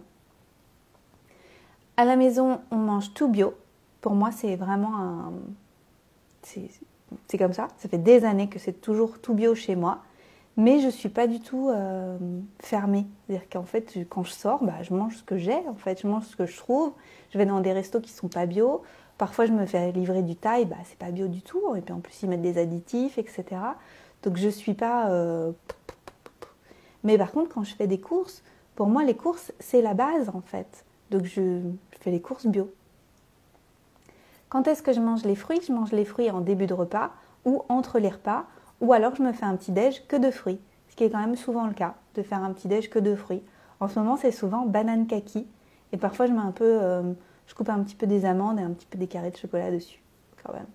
[SPEAKER 1] À la maison, on mange tout bio. Pour moi, c'est vraiment un... C'est, c'est comme ça. Ça fait des années que c'est toujours tout bio chez moi. Mais je ne suis pas du tout euh, fermée. C'est-à-dire qu'en fait, quand je sors, bah, je mange ce que j'ai. En fait, je mange ce que je trouve. Je vais dans des restos qui ne sont pas bio. Parfois, je me fais livrer du thaï, bah, c'est pas bio du tout. Et puis en plus, ils mettent des additifs, et cetera. Donc, je ne suis pas... Euh... Mais par contre, quand je fais des courses, pour moi, les courses, c'est la base, en fait. Donc, je, je fais les courses bio. Quand est-ce que je mange les fruits? Je mange les fruits en début de repas ou entre les repas. Ou alors, je me fais un petit déj que de fruits. Ce qui est quand même souvent le cas, de faire un petit déj que de fruits. En ce moment, c'est souvent banane kaki. Et parfois, je mets un peu... Euh... Je coupe un petit peu des amandes et un petit peu des carrés de chocolat dessus, quand même.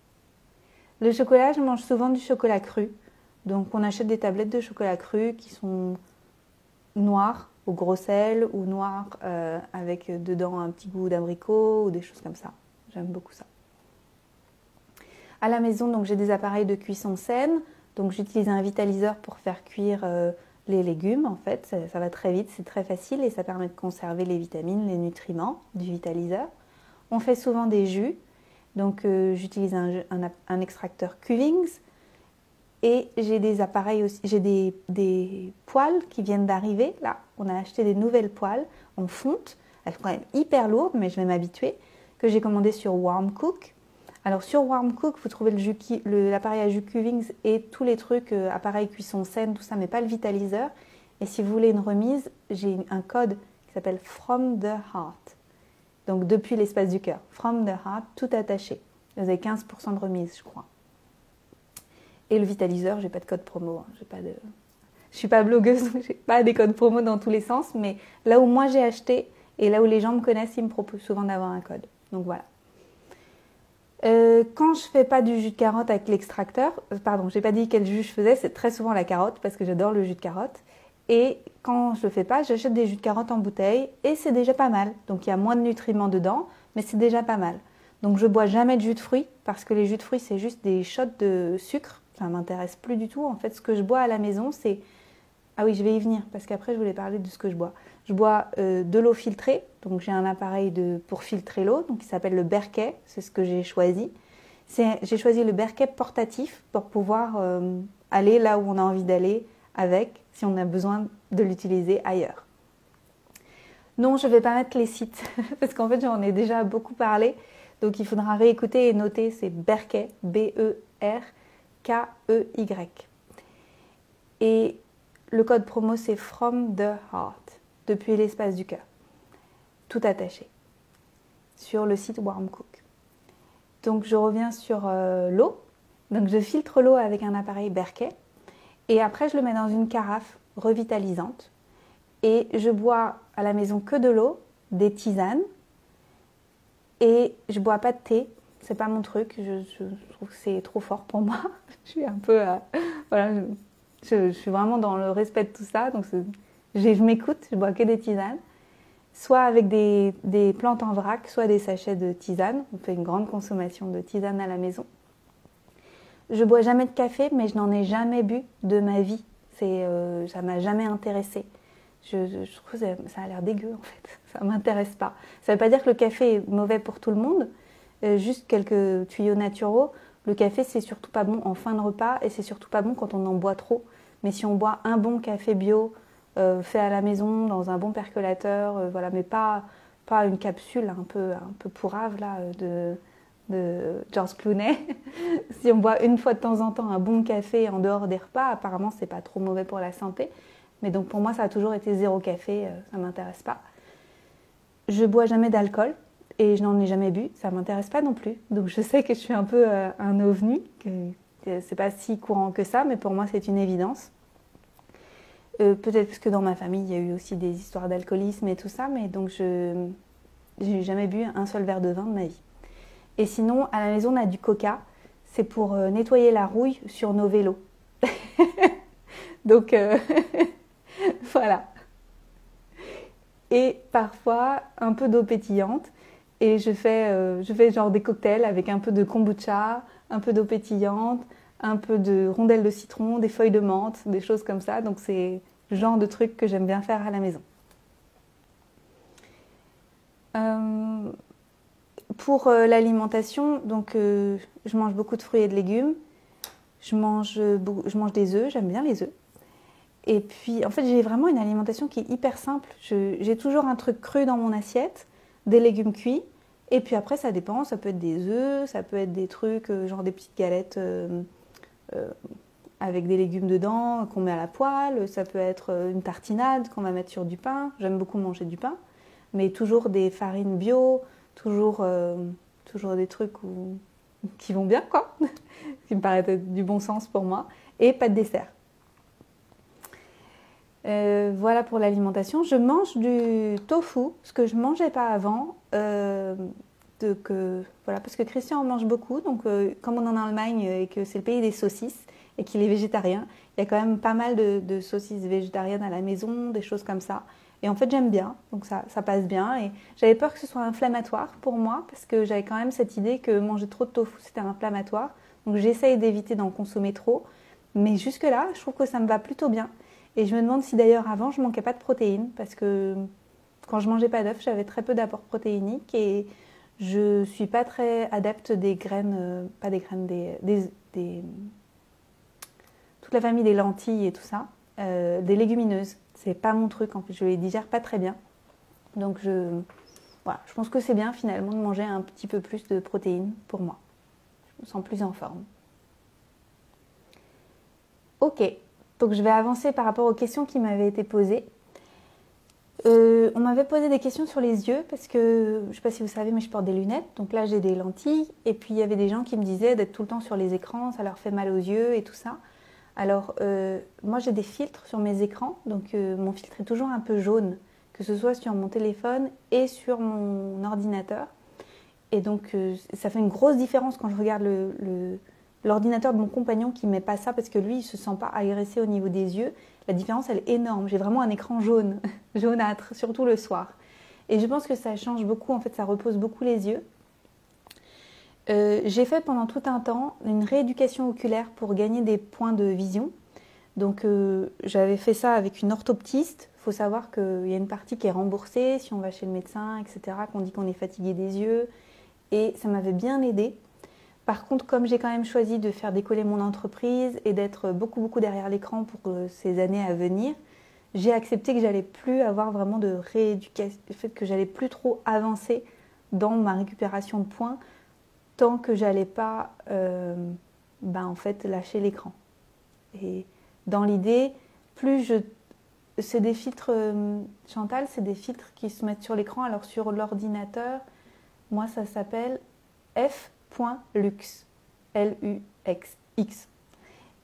[SPEAKER 1] Le chocolat, je mange souvent du chocolat cru. Donc, on achète des tablettes de chocolat cru qui sont noires au gros sel ou noires euh, avec dedans un petit goût d'abricot ou des choses comme ça. J'aime beaucoup ça. À la maison, donc j'ai des appareils de cuisson saine. Donc, j'utilise un vitaliseur pour faire cuire euh, les légumes, en fait, ça, ça va très vite, c'est très facile et ça permet de conserver les vitamines, les nutriments du vitaliseur. On fait souvent des jus, donc euh, j'utilise un, un, un extracteur Cuvings et j'ai des appareils aussi, j'ai des, des poêles qui viennent d'arriver. Là, on a acheté des nouvelles poêles en fonte, elles sont quand même hyper lourdes, mais je vais m'habituer, que j'ai commandé sur Warm Cook. Alors sur Warm Cook, vous trouvez l'appareil à jus Cuvings et tous les trucs, euh, appareil cuisson saine, tout ça, mais pas le vitaliseur. Et si vous voulez une remise, j'ai un code qui s'appelle From the Heart. Donc depuis l'espace du cœur. From the Heart, tout attaché. Vous avez quinze pour cent de remise, je crois. Et le vitaliseur, j'ai pas de code promo. Hein. J'ai pas de... Je suis pas blogueuse, donc j'ai pas des codes promo dans tous les sens. Mais là où moi j'ai acheté et là où les gens me connaissent, ils me proposent souvent d'avoir un code. Donc voilà. Euh, quand je fais pas du jus de carotte avec l'extracteur, euh, pardon, j'ai pas dit quel jus je faisais, c'est très souvent la carotte parce que j'adore le jus de carotte. Et quand je le fais pas, j'achète des jus de carotte en bouteille et c'est déjà pas mal. Donc il y a moins de nutriments dedans, mais c'est déjà pas mal. Donc je bois jamais de jus de fruits parce que les jus de fruits c'est juste des shots de sucre, ça m'intéresse plus du tout. En fait, ce que je bois à la maison, c'est ah oui, je vais y venir parce qu'après je voulais parler de ce que je bois. Je bois euh, de l'eau filtrée, donc j'ai un appareil de, pour filtrer l'eau, donc il s'appelle le Berkey, c'est ce que j'ai choisi. J'ai choisi le Berkey portatif pour pouvoir euh, aller là où on a envie d'aller avec, si on a besoin de l'utiliser ailleurs. Non, je ne vais pas mettre les sites, parce qu'en fait j'en ai déjà beaucoup parlé, donc il faudra réécouter et noter, c'est Berkey, B E R K E Y. Et le code promo c'est From the Heart, depuis l'espace du cœur, tout attaché, sur le site Warm Cook. Donc je reviens sur euh, l'eau, donc je filtre l'eau avec un appareil Berkey, et après je le mets dans une carafe revitalisante, Et je bois à la maison que de l'eau, des tisanes. Et je bois pas de thé. C'est pas mon truc. Je, je, je trouve que c'est trop fort pour moi. Je suis un peu... Euh, voilà, je, je, je suis vraiment dans le respect de tout ça. Donc je, je m'écoute, je bois que des tisanes. Soit avec des, des plantes en vrac, soit des sachets de tisane. On fait une grande consommation de tisane à la maison. Je bois jamais de café, mais je n'en ai jamais bu de ma vie. C'est, euh, ça m'a jamais intéressée. Je, je, je trouve que ça, ça a l'air dégueu en fait. Ça m'intéresse pas. Ça veut pas dire que le café est mauvais pour tout le monde. Euh, juste quelques tuyaux naturaux. Le café, c'est surtout pas bon en fin de repas et c'est surtout pas bon quand on en boit trop. Mais si on boit un bon café bio euh, fait à la maison dans un bon percolateur, euh, voilà, mais pas pas une capsule un peu un peu pourrave là de de George Clooney. Si on boit une fois de temps en temps un bon café en dehors des repas, apparemment c'est pas trop mauvais pour la santé. Mais donc pour moi ça a toujours été zéro café, euh, ça m'intéresse pas. Je bois jamais d'alcool et je n'en ai jamais bu, ça m'intéresse pas non plus. Donc je sais que je suis un peu euh, un ovni, que, que c'est pas si courant que ça, mais pour moi c'est une évidence. Euh, peut-être parce que dans ma famille il y a eu aussi des histoires d'alcoolisme et tout ça, mais donc je j'ai jamais bu un seul verre de vin de ma vie. Et sinon à la maison on a du coca, c'est pour euh, nettoyer la rouille sur nos vélos. Donc euh, voilà. Et parfois un peu d'eau pétillante. Et je fais, euh, je fais genre des cocktails avec un peu de kombucha, un peu d'eau pétillante, un peu de rondelles de citron, des feuilles de menthe, des choses comme ça. Donc c'est le genre de truc que j'aime bien faire à la maison. Euh, pour euh, l'alimentation, donc euh, je mange beaucoup de fruits et de légumes. Je mange, je mange des œufs, j'aime bien les œufs. Et puis, en fait, j'ai vraiment une alimentation qui est hyper simple. Je, j'ai toujours un truc cru dans mon assiette, des légumes cuits. Et puis après, ça dépend. Ça peut être des œufs, ça peut être des trucs, euh, genre des petites galettes euh, euh, avec des légumes dedans qu'on met à la poêle. Ça peut être une tartinade qu'on va mettre sur du pain. J'aime beaucoup manger du pain. Mais toujours des farines bio, toujours, euh, toujours des trucs où, qui vont bien, quoi. Ce qui me paraît être du bon sens pour moi. Et pas de dessert. Euh, voilà pour l'alimentation. Je mange du tofu, ce que je ne mangeais pas avant. Euh, de, que, voilà, parce que Christian en mange beaucoup. Donc, euh, comme on est en Allemagne et que c'est le pays des saucisses et qu'il est végétarien, il y a quand même pas mal de, de saucisses végétariennes à la maison, des choses comme ça. Et en fait, j'aime bien. Donc, ça, ça passe bien. Et j'avais peur que ce soit inflammatoire pour moi parce que j'avais quand même cette idée que manger trop de tofu, c'était inflammatoire. Donc, j'essaye d'éviter d'en consommer trop. Mais jusque-là, je trouve que ça me va plutôt bien. Et je me demande si d'ailleurs avant je manquais pas de protéines parce que quand je mangeais pas d'œufs, j'avais très peu d'apport protéinique et je suis pas très adepte des graines, euh, pas des graines, des, des, des, toute la famille des lentilles et tout ça, euh, des légumineuses. C'est pas mon truc en fait, je les digère pas très bien. Donc je, voilà, je pense que c'est bien finalement de manger un petit peu plus de protéines pour moi. Je me sens plus en forme. Ok. Donc je vais avancer par rapport aux questions qui m'avaient été posées. Euh, on m'avait posé des questions sur les yeux parce que, je ne sais pas si vous savez, mais je porte des lunettes. Donc là j'ai des lentilles et puis il y avait des gens qui me disaient d'être tout le temps sur les écrans, ça leur fait mal aux yeux et tout ça. Alors euh, moi j'ai des filtres sur mes écrans, donc euh, mon filtre est toujours un peu jaune, que ce soit sur mon téléphone et sur mon ordinateur. Et donc euh, ça fait une grosse différence quand je regarde le... le l'ordinateur de mon compagnon qui ne met pas ça parce que lui, il ne se sent pas agressé au niveau des yeux. La différence, elle est énorme. J'ai vraiment un écran jaune, jaunâtre, surtout le soir. Et je pense que ça change beaucoup, en fait, ça repose beaucoup les yeux. Euh, j'ai fait pendant tout un temps une rééducation oculaire pour gagner des points de vision. Donc, euh, j'avais fait ça avec une orthoptiste. Il faut savoir qu'il y a une partie qui est remboursée si on va chez le médecin, et cetera, qu'on dit qu'on est fatigué des yeux. Et ça m'avait bien aidé. Par contre, comme j'ai quand même choisi de faire décoller mon entreprise et d'être beaucoup, beaucoup derrière l'écran pour ces années à venir, j'ai accepté que j'allais plus avoir vraiment de rééducation, le fait que j'allais plus trop avancer dans ma récupération de points tant que j'allais pas euh, ben en fait, lâcher l'écran. Et dans l'idée, plus je... C'est des filtres, euh, Chantal, c'est des filtres qui se mettent sur l'écran. Alors sur l'ordinateur, moi ça s'appelle F. Lux, L U X.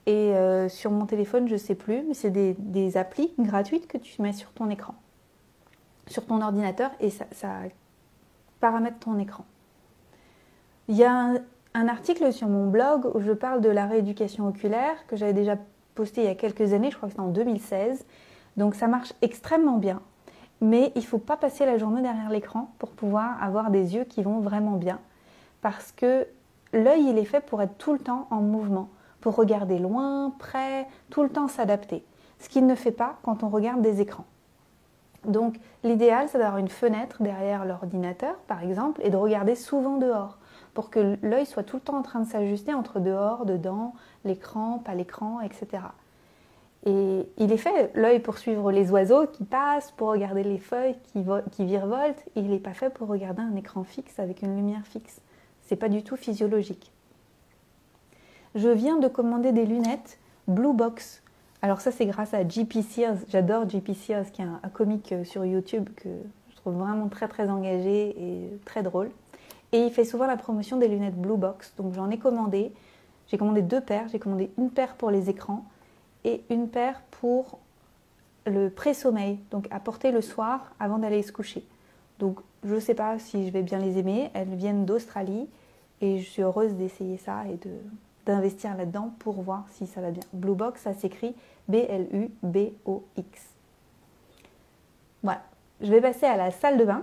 [SPEAKER 1] Et euh, sur mon téléphone, je ne sais plus, mais c'est des, des applis gratuites que tu mets sur ton écran, sur ton ordinateur, et ça, ça paramètre ton écran. Il y a un, un article sur mon blog où je parle de la rééducation oculaire que j'avais déjà posté il y a quelques années, je crois que c'était en deux mille seize. Donc ça marche extrêmement bien, mais il ne faut pas passer la journée derrière l'écran pour pouvoir avoir des yeux qui vont vraiment bien. Parce que l'œil, il est fait pour être tout le temps en mouvement, pour regarder loin, près, tout le temps s'adapter. Ce qu'il ne fait pas quand on regarde des écrans. Donc l'idéal, c'est d'avoir une fenêtre derrière l'ordinateur, par exemple, et de regarder souvent dehors, pour que l'œil soit tout le temps en train de s'ajuster entre dehors, dedans, l'écran, pas l'écran, et cetera. Et il est fait, l'œil, pour suivre les oiseaux qui passent, pour regarder les feuilles qui, qui virevoltent. Il n'est pas fait pour regarder un écran fixe avec une lumière fixe. C'est pas du tout physiologique. Je viens de commander des lunettes Blue Box. Alors ça, c'est grâce à J P Sears. J'adore J P Sears, qui est un, un comique sur YouTube que je trouve vraiment très très engagé et très drôle. Et il fait souvent la promotion des lunettes Blue Box. Donc j'en ai commandé. J'ai commandé deux paires. J'ai commandé une paire pour les écrans et une paire pour le pré-sommeil, donc à porter le soir avant d'aller se coucher. Donc je ne sais pas si je vais bien les aimer. Elles viennent d'Australie et je suis heureuse d'essayer ça et de, d'investir là-dedans pour voir si ça va bien. Blue Box, ça s'écrit B L U B O X. Voilà, je vais passer à la salle de bain.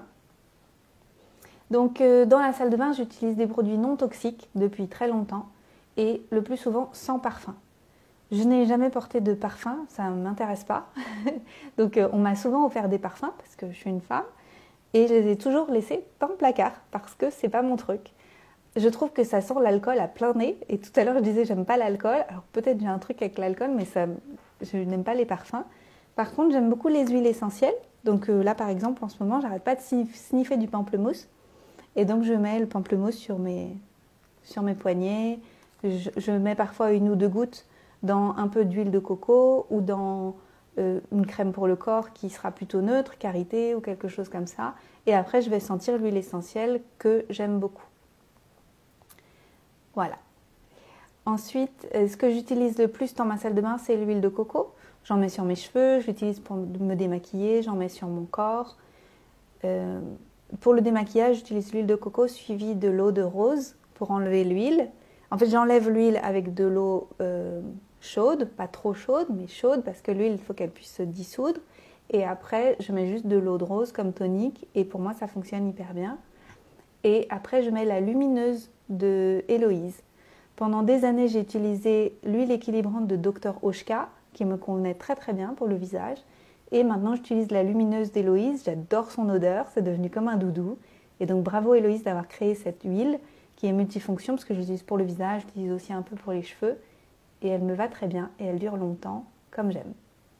[SPEAKER 1] Donc euh, dans la salle de bain, j'utilise des produits non toxiques depuis très longtemps et le plus souvent sans parfum. Je n'ai jamais porté de parfum, ça ne m'intéresse pas. Donc euh, on m'a souvent offert des parfums parce que je suis une femme et je les ai toujours laissés dans le placard parce que c'est pas mon truc. Je trouve que ça sent l'alcool à plein nez et tout à l'heure je disais j'aime pas l'alcool. Alors peut-être j'ai un truc avec l'alcool mais ça, je n'aime pas les parfums. Par contre j'aime beaucoup les huiles essentielles. Donc euh, là par exemple en ce moment j'arrête pas de sniffer du pamplemousse et donc je mets le pamplemousse sur mes, sur mes poignets. Je, je mets parfois une ou deux gouttes dans un peu d'huile de coco ou dans euh, une crème pour le corps qui sera plutôt neutre, karité ou quelque chose comme ça. Et après, je vais sentir l'huile essentielle que j'aime beaucoup. Voilà. Ensuite, ce que j'utilise le plus dans ma salle de bain, c'est l'huile de coco. J'en mets sur mes cheveux, je l'utilise pour me démaquiller, j'en mets sur mon corps. Euh, pour le démaquillage, j'utilise l'huile de coco suivie de l'eau de rose pour enlever l'huile. En fait, j'enlève l'huile avec de l'eau euh, chaude, pas trop chaude, mais chaude, parce que l'huile, il faut qu'elle puisse se dissoudre. Et après, je mets juste de l'eau de rose comme tonique, et pour moi, ça fonctionne hyper bien. Et après, je mets la lumineuse de Héloïse. Pendant des années, j'ai utilisé l'huile équilibrante de docteur Oshka, qui me convenait très très bien pour le visage. Et maintenant, j'utilise la lumineuse d'Héloïse. J'adore son odeur, c'est devenu comme un doudou. Et donc, bravo Héloïse d'avoir créé cette huile qui est multifonction, parce que je l'utilise pour le visage, je l'utilise aussi un peu pour les cheveux. Et elle me va très bien et elle dure longtemps, comme j'aime.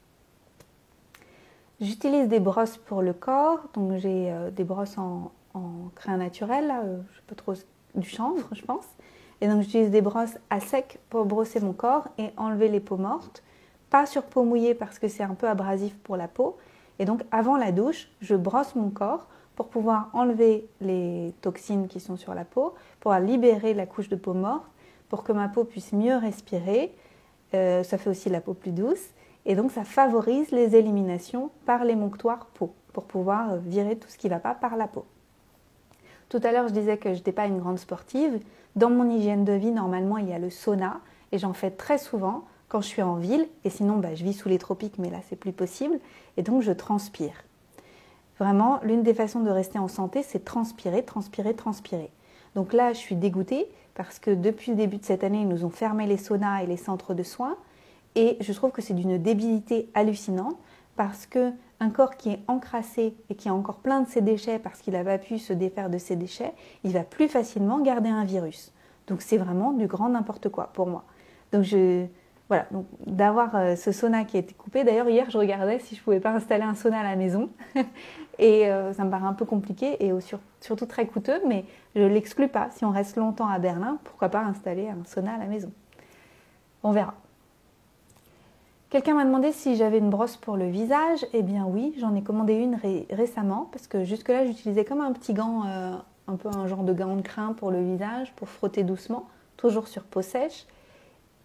[SPEAKER 1] J'utilise des brosses pour le corps. Donc, j'ai euh, des brosses en, en crin naturel, là, euh, je sais pas trop, du chanvre, je pense. Et donc, j'utilise des brosses à sec pour brosser mon corps et enlever les peaux mortes. Pas sur peau mouillée parce que c'est un peu abrasif pour la peau. Et donc, avant la douche, je brosse mon corps pour pouvoir enlever les toxines qui sont sur la peau, pour libérer la couche de peau morte, pour que ma peau puisse mieux respirer. Euh, ça fait aussi la peau plus douce. Et donc, ça favorise les éliminations par l'émonctoire peau, pour pouvoir virer tout ce qui ne va pas par la peau. Tout à l'heure, je disais que je n'étais pas une grande sportive. Dans mon hygiène de vie, normalement, il y a le sauna, et j'en fais très souvent quand je suis en ville, et sinon, bah, je vis sous les tropiques, mais là, c'est plus possible, et donc je transpire. Vraiment, l'une des façons de rester en santé, c'est transpirer, transpirer, transpirer. Donc là, je suis dégoûtée, parce que depuis le début de cette année, ils nous ont fermé les saunas et les centres de soins, et je trouve que c'est d'une débilité hallucinante, parce qu'un corps qui est encrassé et qui a encore plein de ses déchets, parce qu'il n'a pas pu se défaire de ses déchets, il va plus facilement garder un virus. Donc c'est vraiment du grand n'importe quoi pour moi. Donc je... Voilà, donc d'avoir euh, ce sauna qui a été coupé. D'ailleurs, hier, je regardais si je ne pouvais pas installer un sauna à la maison. et euh, ça me paraît un peu compliqué et sur, surtout très coûteux, mais je ne l'exclus pas. Si on reste longtemps à Berlin, pourquoi pas installer un sauna à la maison? On verra. Quelqu'un m'a demandé si j'avais une brosse pour le visage. Eh bien oui, j'en ai commandé une ré récemment parce que jusque-là, j'utilisais comme un petit gant, euh, un peu un genre de gant de crin pour le visage, pour frotter doucement, toujours sur peau sèche.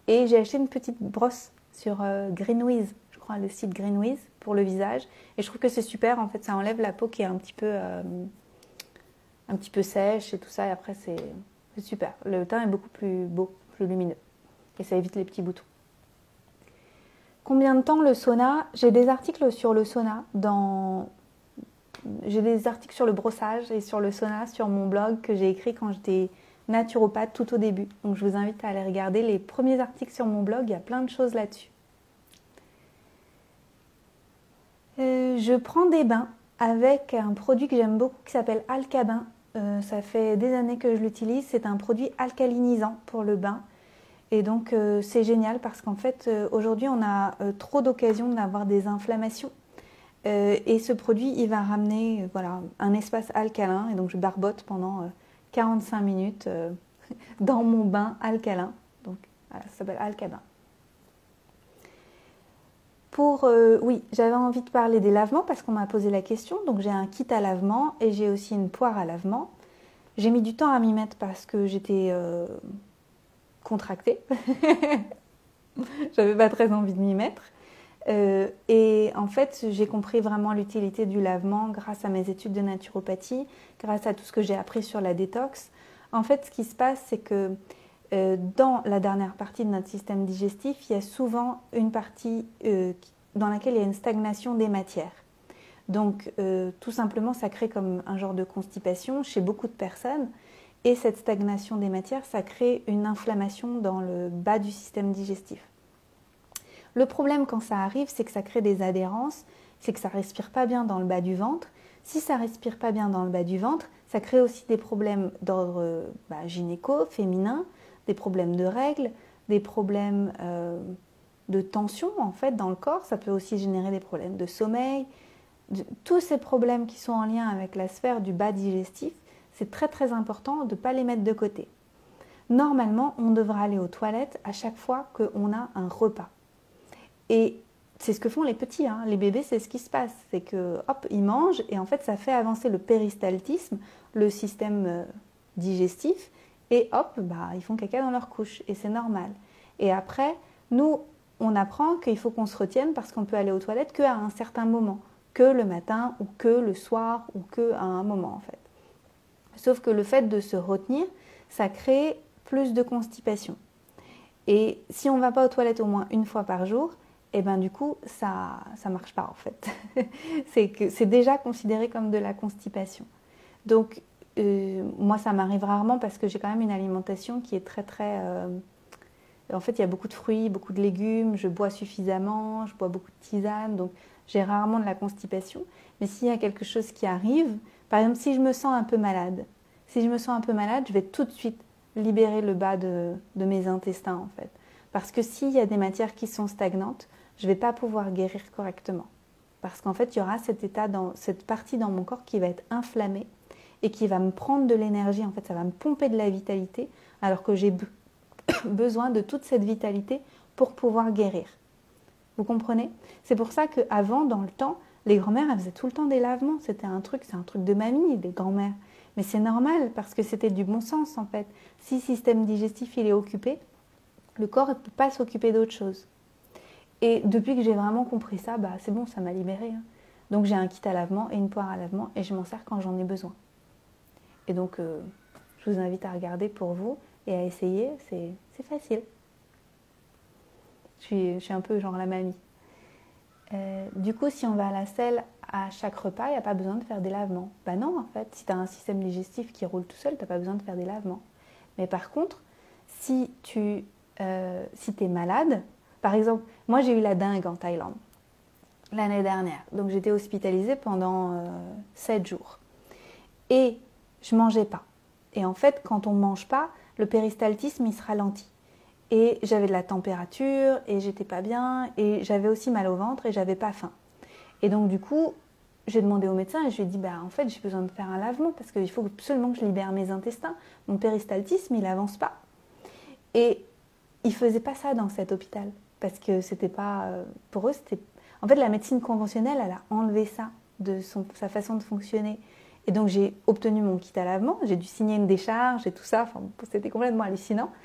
[SPEAKER 1] Et j'ai acheté une petite brosse sur euh, Greenwiz, je crois, le site Greenwiz, pour le visage. Et je trouve que c'est super, en fait, ça enlève la peau qui est un petit peu, euh, un petit peu sèche et tout ça. Et après, c'est super. Le teint est beaucoup plus beau, plus lumineux. Et ça évite les petits boutons. Combien de temps le sauna? J'ai des articles sur le sauna dans... J'ai des articles sur le brossage et sur le sauna sur mon blog que j'ai écrit quand j'étais naturopathe tout au début. Donc je vous invite à aller regarder les premiers articles sur mon blog, il y a plein de choses là-dessus. Euh, je prends des bains avec un produit que j'aime beaucoup qui s'appelle Alcabain. Euh, ça fait des années que je l'utilise, c'est un produit alcalinisant pour le bain. Et donc euh, c'est génial parce qu'en fait euh, aujourd'hui on a euh, trop d'occasions d'avoir des inflammations. Euh, et ce produit, il va ramener euh, voilà, un espace alcalin. Et donc, je barbote pendant euh, quarante-cinq minutes euh, dans mon bain alcalin. Donc, voilà, ça s'appelle Alcabain. Pour, euh, oui, j'avais envie de parler des lavements parce qu'on m'a posé la question. Donc, j'ai un kit à lavement et j'ai aussi une poire à lavement. J'ai mis du temps à m'y mettre parce que j'étais euh, contractée. J'avais pas très envie de m'y mettre. Euh, et en fait, j'ai compris vraiment l'utilité du lavement grâce à mes études de naturopathie, grâce à tout ce que j'ai appris sur la détox. En fait, ce qui se passe, c'est que euh, dans la dernière partie de notre système digestif, il y a souvent une partie euh, dans laquelle il y a une stagnation des matières. Donc, euh, tout simplement, ça crée comme un genre de constipation chez beaucoup de personnes. Et cette stagnation des matières, ça crée une inflammation dans le bas du système digestif. Le problème quand ça arrive, c'est que ça crée des adhérences, c'est que ça ne respire pas bien dans le bas du ventre. Si ça ne respire pas bien dans le bas du ventre, ça crée aussi des problèmes d'ordre bah, gynéco, féminin, des problèmes de règles, des problèmes euh, de tension en fait dans le corps. Ça peut aussi générer des problèmes de sommeil. De, tous ces problèmes qui sont en lien avec la sphère du bas digestif, c'est très très important de ne pas les mettre de côté. Normalement, on devra aller aux toilettes à chaque fois qu'on a un repas. Et c'est ce que font les petits, hein. Les bébés, c'est ce qui se passe. C'est que, hop, ils mangent et en fait, ça fait avancer le péristaltisme, le système euh, digestif, et hop, bah, ils font caca dans leur couche et c'est normal. Et après, nous, on apprend qu'il faut qu'on se retienne parce qu'on peut aller aux toilettes qu'à un certain moment, que le matin ou que le soir ou qu'à un moment en fait. Sauf que le fait de se retenir, ça crée plus de constipation. Et si on ne va pas aux toilettes au moins une fois par jour, et eh ben du coup, ça ne marche pas en fait. c'est que c'est déjà considéré comme de la constipation. Donc, euh, moi, ça m'arrive rarement parce que j'ai quand même une alimentation qui est très, très... Euh... En fait, il y a beaucoup de fruits, beaucoup de légumes, je bois suffisamment, je bois beaucoup de tisane, donc j'ai rarement de la constipation. Mais s'il y a quelque chose qui arrive, par exemple, si je me sens un peu malade, si je me sens un peu malade, je vais tout de suite libérer le bas de, de mes intestins en fait. Parce que s'il y a des matières qui sont stagnantes, je ne vais pas pouvoir guérir correctement. Parce qu'en fait, il y aura cet état dans, cette partie dans mon corps qui va être inflammée et qui va me prendre de l'énergie. En fait, ça va me pomper de la vitalité alors que j'ai be- besoin de toute cette vitalité pour pouvoir guérir. Vous comprenez? C'est pour ça qu'avant, dans le temps, les grand-mères, elles faisaient tout le temps des lavements. C'était un truc, c'est un truc de mamie, des grand-mères. Mais c'est normal parce que c'était du bon sens en fait. Si le système digestif il est occupé, le corps ne peut pas s'occuper d'autre chose. Et depuis que j'ai vraiment compris ça, bah, c'est bon, ça m'a libérée. Hein. Donc j'ai un kit à lavement et une poire à lavement et je m'en sers quand j'en ai besoin. Et donc euh, je vous invite à regarder pour vous et à essayer, c'est, c'est facile. Je suis, je suis un peu genre la mamie. Euh, du coup, si on va à la selle à chaque repas, il n'y a pas besoin de faire des lavements. Bah non, en fait, si tu as un système digestif qui roule tout seul, tu n'as pas besoin de faire des lavements. Mais par contre, si tu euh, si es malade, par exemple, moi j'ai eu la dengue en Thaïlande l'année dernière. Donc j'étais hospitalisée pendant euh, sept jours. Et je ne mangeais pas. Et en fait, quand on ne mange pas, le péristaltisme, il se ralentit. Et j'avais de la température, et j'étais pas bien, et j'avais aussi mal au ventre, et j'avais pas faim. Et donc du coup, j'ai demandé au médecin, et je lui ai dit, bah, en fait, j'ai besoin de faire un lavement, parce qu'il faut absolument que je libère mes intestins. Mon péristaltisme, il avance pas. Et il faisait pas ça dans cet hôpital, parce que c'était pas... Pour eux, c'était... En fait, la médecine conventionnelle, elle a enlevé ça de son, sa façon de fonctionner. Et donc, j'ai obtenu mon kit à lavement, j'ai dû signer une décharge et tout ça, enfin, c'était complètement hallucinant.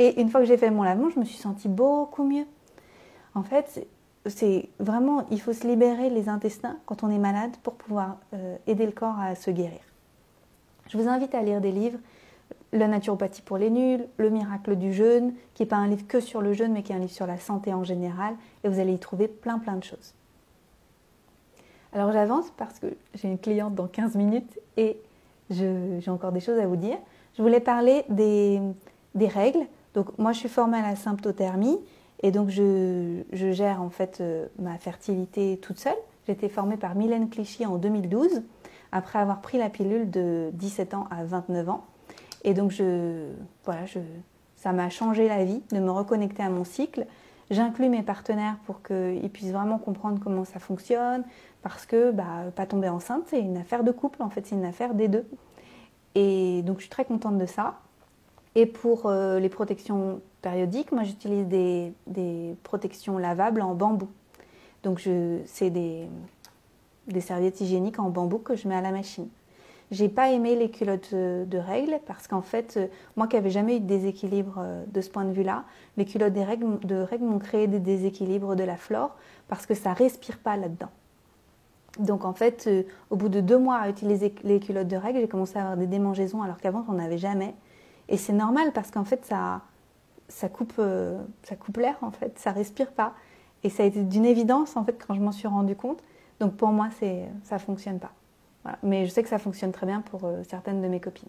[SPEAKER 1] Et une fois que j'ai fait mon lavement, je me suis sentie beaucoup mieux. En fait, c'est vraiment, il faut se libérer les intestins quand on est malade pour pouvoir euh, aider le corps à se guérir. Je vous invite à lire des livres, La naturopathie pour les nuls, Le miracle du jeûne, qui n'est pas un livre que sur le jeûne, mais qui est un livre sur la santé en général, et vous allez y trouver plein plein de choses. Alors j'avance parce que j'ai une cliente dans quinze minutes et j'ai encore des choses à vous dire. Je voulais parler des, des règles. Donc moi je suis formée à la symptothermie et donc je, je gère en fait euh, ma fertilité toute seule. J'ai été formée par Mylène Clichy en deux mille douze, après avoir pris la pilule de dix-sept ans à vingt-neuf ans. Et donc je, voilà, je, ça m'a changé la vie de me reconnecter à mon cycle. J'inclus mes partenaires pour qu'ils puissent vraiment comprendre comment ça fonctionne, parce que bah, pas tomber enceinte, c'est une affaire de couple, en fait, c'est une affaire des deux. Et donc je suis très contente de ça. Et pour euh, les protections périodiques, moi j'utilise des, des protections lavables en bambou. Donc c'est des, des serviettes hygiéniques en bambou que je mets à la machine. J'ai pas aimé les culottes de règles parce qu'en fait, moi qui n'avais jamais eu de déséquilibre de ce point de vue-là, les culottes de règles, de règles m'ont créé des déséquilibres de la flore parce que ça respire pas là-dedans. Donc en fait, euh, au bout de deux mois à utiliser les culottes de règles, j'ai commencé à avoir des démangeaisons alors qu'avant j'en avais jamais. Et c'est normal parce qu'en fait ça, ça coupe, euh, ça coupe l'air en fait, ça respire pas. Et ça a été d'une évidence en fait quand je m'en suis rendu compte. Donc pour moi, c'est, ça fonctionne pas. Voilà. Mais je sais que ça fonctionne très bien pour euh, certaines de mes copines.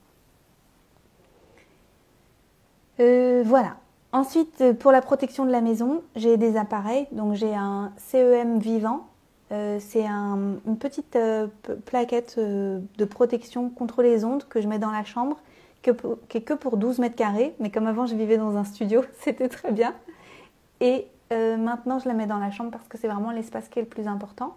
[SPEAKER 1] Euh, voilà. Ensuite, pour la protection de la maison, j'ai des appareils. Donc j'ai un C E M Vivant. Euh, c'est un, une petite euh, plaquette euh, de protection contre les ondes que je mets dans la chambre, que, qui est que pour douze mètres carrés. Mais comme avant je vivais dans un studio, c'était très bien. Et euh, maintenant je la mets dans la chambre parce que c'est vraiment l'espace qui est le plus important.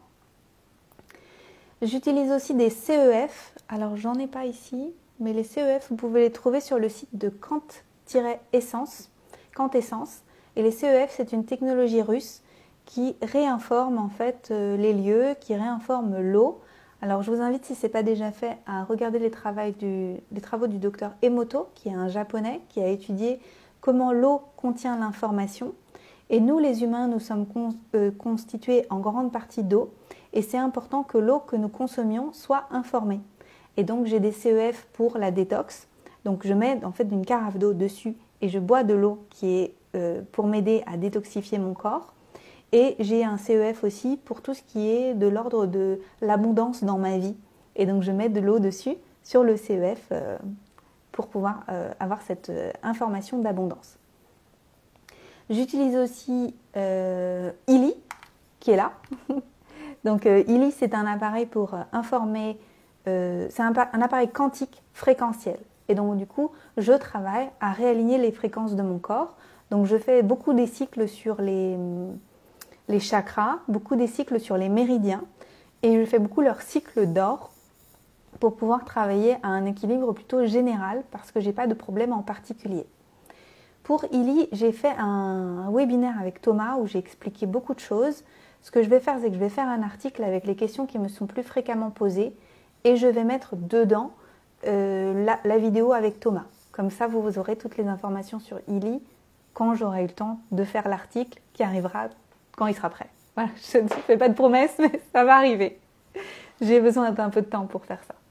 [SPEAKER 1] J'utilise aussi des C E F. Alors j'en ai pas ici, mais les C E F, vous pouvez les trouver sur le site de Quant-Essence. Quant-Essence. Et les C E F, c'est une technologie russe qui réinforme en fait euh, les lieux, qui réinforme l'eau. Alors je vous invite, si ce n'est pas déjà fait, à regarder les, du, les travaux du docteur Emoto, qui est un japonais, qui a étudié comment l'eau contient l'information. Et nous, les humains, nous sommes con, euh, constitués en grande partie d'eau, et c'est important que l'eau que nous consommions soit informée. Et donc j'ai des C E F pour la détox. Donc je mets en fait une carafe d'eau dessus et je bois de l'eau qui est euh, pour m'aider à détoxifier mon corps. Et j'ai un C E F aussi pour tout ce qui est de l'ordre de l'abondance dans ma vie. Et donc je mets de l'eau dessus sur le C E F euh, pour pouvoir euh, avoir cette euh, information d'abondance. J'utilise aussi euh, Illy, qui est là. Donc euh, Illy, c'est un appareil pour euh, informer, euh, c'est un, un appareil quantique fréquentiel. Et donc du coup, je travaille à réaligner les fréquences de mon corps. Donc je fais beaucoup des cycles sur les... les chakras, beaucoup des cycles sur les méridiens et je fais beaucoup leur cycle d'or pour pouvoir travailler à un équilibre plutôt général parce que je n'ai pas de problème en particulier. Pour Illy, j'ai fait un webinaire avec Thomas où j'ai expliqué beaucoup de choses. Ce que je vais faire, c'est que je vais faire un article avec les questions qui me sont plus fréquemment posées et je vais mettre dedans euh, la, la vidéo avec Thomas. Comme ça, vous, vous aurez toutes les informations sur Illy quand j'aurai eu le temps de faire l'article qui arrivera quand il sera prêt. Voilà, je ne fais pas de promesses, mais ça va arriver. J'ai besoin d'un peu de temps pour faire ça.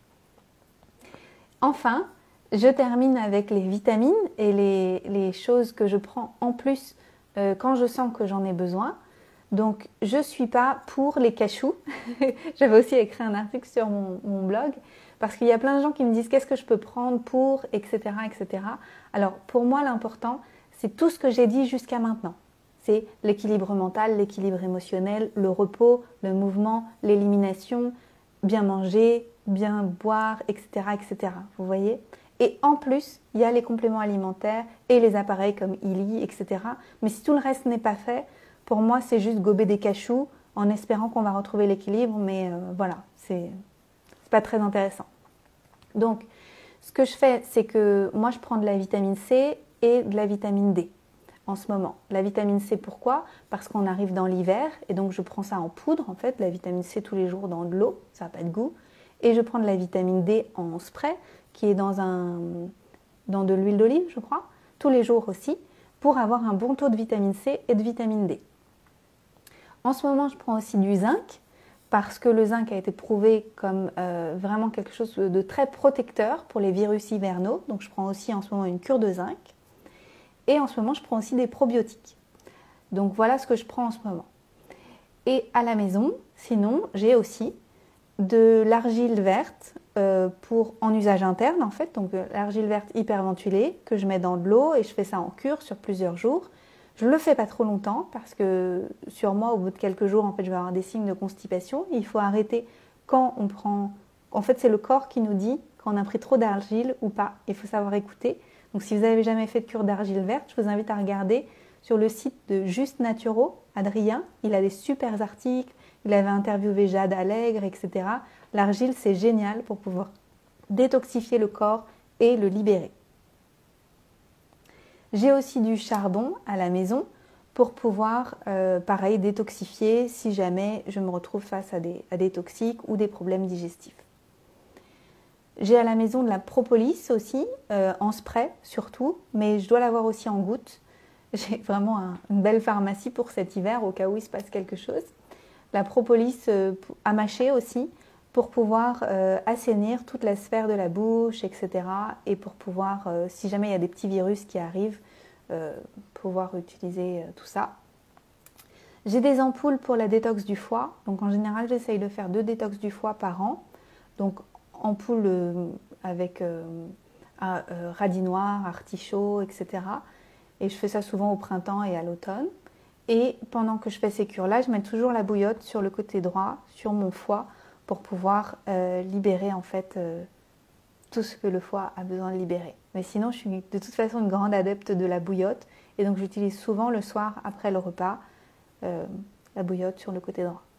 [SPEAKER 1] Enfin, je termine avec les vitamines et les, les choses que je prends en plus euh, quand je sens que j'en ai besoin. Donc, je ne suis pas pour les cachous. J'avais aussi écrit un article sur mon, mon blog parce qu'il y a plein de gens qui me disent qu'est-ce que je peux prendre pour, et cetera, et cetera. Alors, pour moi, l'important, c'est tout ce que j'ai dit jusqu'à maintenant. C'est l'équilibre mental, l'équilibre émotionnel, le repos, le mouvement, l'élimination, bien manger, bien boire, et cetera, et cetera. Vous voyez ? Et en plus, il y a les compléments alimentaires et les appareils comme Illy, et cetera. Mais si tout le reste n'est pas fait, pour moi, c'est juste gober des cachous en espérant qu'on va retrouver l'équilibre. Mais euh, voilà, c'est pas très intéressant. Donc, ce que je fais, c'est que moi, je prends de la vitamine C et de la vitamine D. En ce moment. La vitamine C, pourquoi? Parce qu'on arrive dans l'hiver et donc je prends ça en poudre en fait, la vitamine C tous les jours dans de l'eau, ça n'a pas de goût. Et je prends de la vitamine D en spray qui est dans, un, dans de l'huile d'olive je crois. tous les jours aussi, pour avoir un bon taux de vitamine C et de vitamine D. En ce moment, je prends aussi du zinc, parce que le zinc a été prouvé comme euh, vraiment quelque chose de très protecteur pour les virus hivernaux. Donc je prends aussi en ce moment une cure de zinc. Et en ce moment, je prends aussi des probiotiques. Donc voilà ce que je prends en ce moment. Et à la maison, sinon, j'ai aussi de l'argile verte euh, pour, en usage interne en fait. Donc l'argile verte hyperventilée que je mets dans de l'eau et je fais ça en cure sur plusieurs jours. Je ne le fais pas trop longtemps parce que sur moi, au bout de quelques jours, en fait, je vais avoir des signes de constipation. Il faut arrêter quand on prend... En fait, c'est le corps qui nous dit quand on a pris trop d'argile ou pas. Il faut savoir écouter. Donc, si vous n'avez jamais fait de cure d'argile verte, je vous invite à regarder sur le site de Juste Naturaux, Adrien. Il a des super articles. Il avait interviewé Jade Allègre, et cetera. L'argile, c'est génial pour pouvoir détoxifier le corps et le libérer. J'ai aussi du charbon à la maison pour pouvoir, euh, pareil, détoxifier si jamais je me retrouve face à des, à des toxiques ou des problèmes digestifs. J'ai à la maison de la propolis aussi, euh, en spray surtout, mais je dois l'avoir aussi en gouttes. J'ai vraiment un, une belle pharmacie pour cet hiver au cas où il se passe quelque chose. La propolis euh, à mâcher aussi pour pouvoir euh, assainir toute la sphère de la bouche, et cetera. Et pour pouvoir, euh, si jamais il y a des petits virus qui arrivent, euh, pouvoir utiliser euh, tout ça. J'ai des ampoules pour la détox du foie. Donc en général, j'essaye de faire deux détox du foie par an. Donc ampoules euh, avec euh, euh, radis noir, artichaut, et cetera. Et je fais ça souvent au printemps et à l'automne. Et pendant que je fais ces cures-là, je mets toujours la bouillotte sur le côté droit, sur mon foie, pour pouvoir euh, libérer en fait euh, tout ce que le foie a besoin de libérer. Mais sinon, je suis de toute façon une grande adepte de la bouillotte et donc j'utilise souvent le soir après le repas euh, la bouillotte sur le côté droit,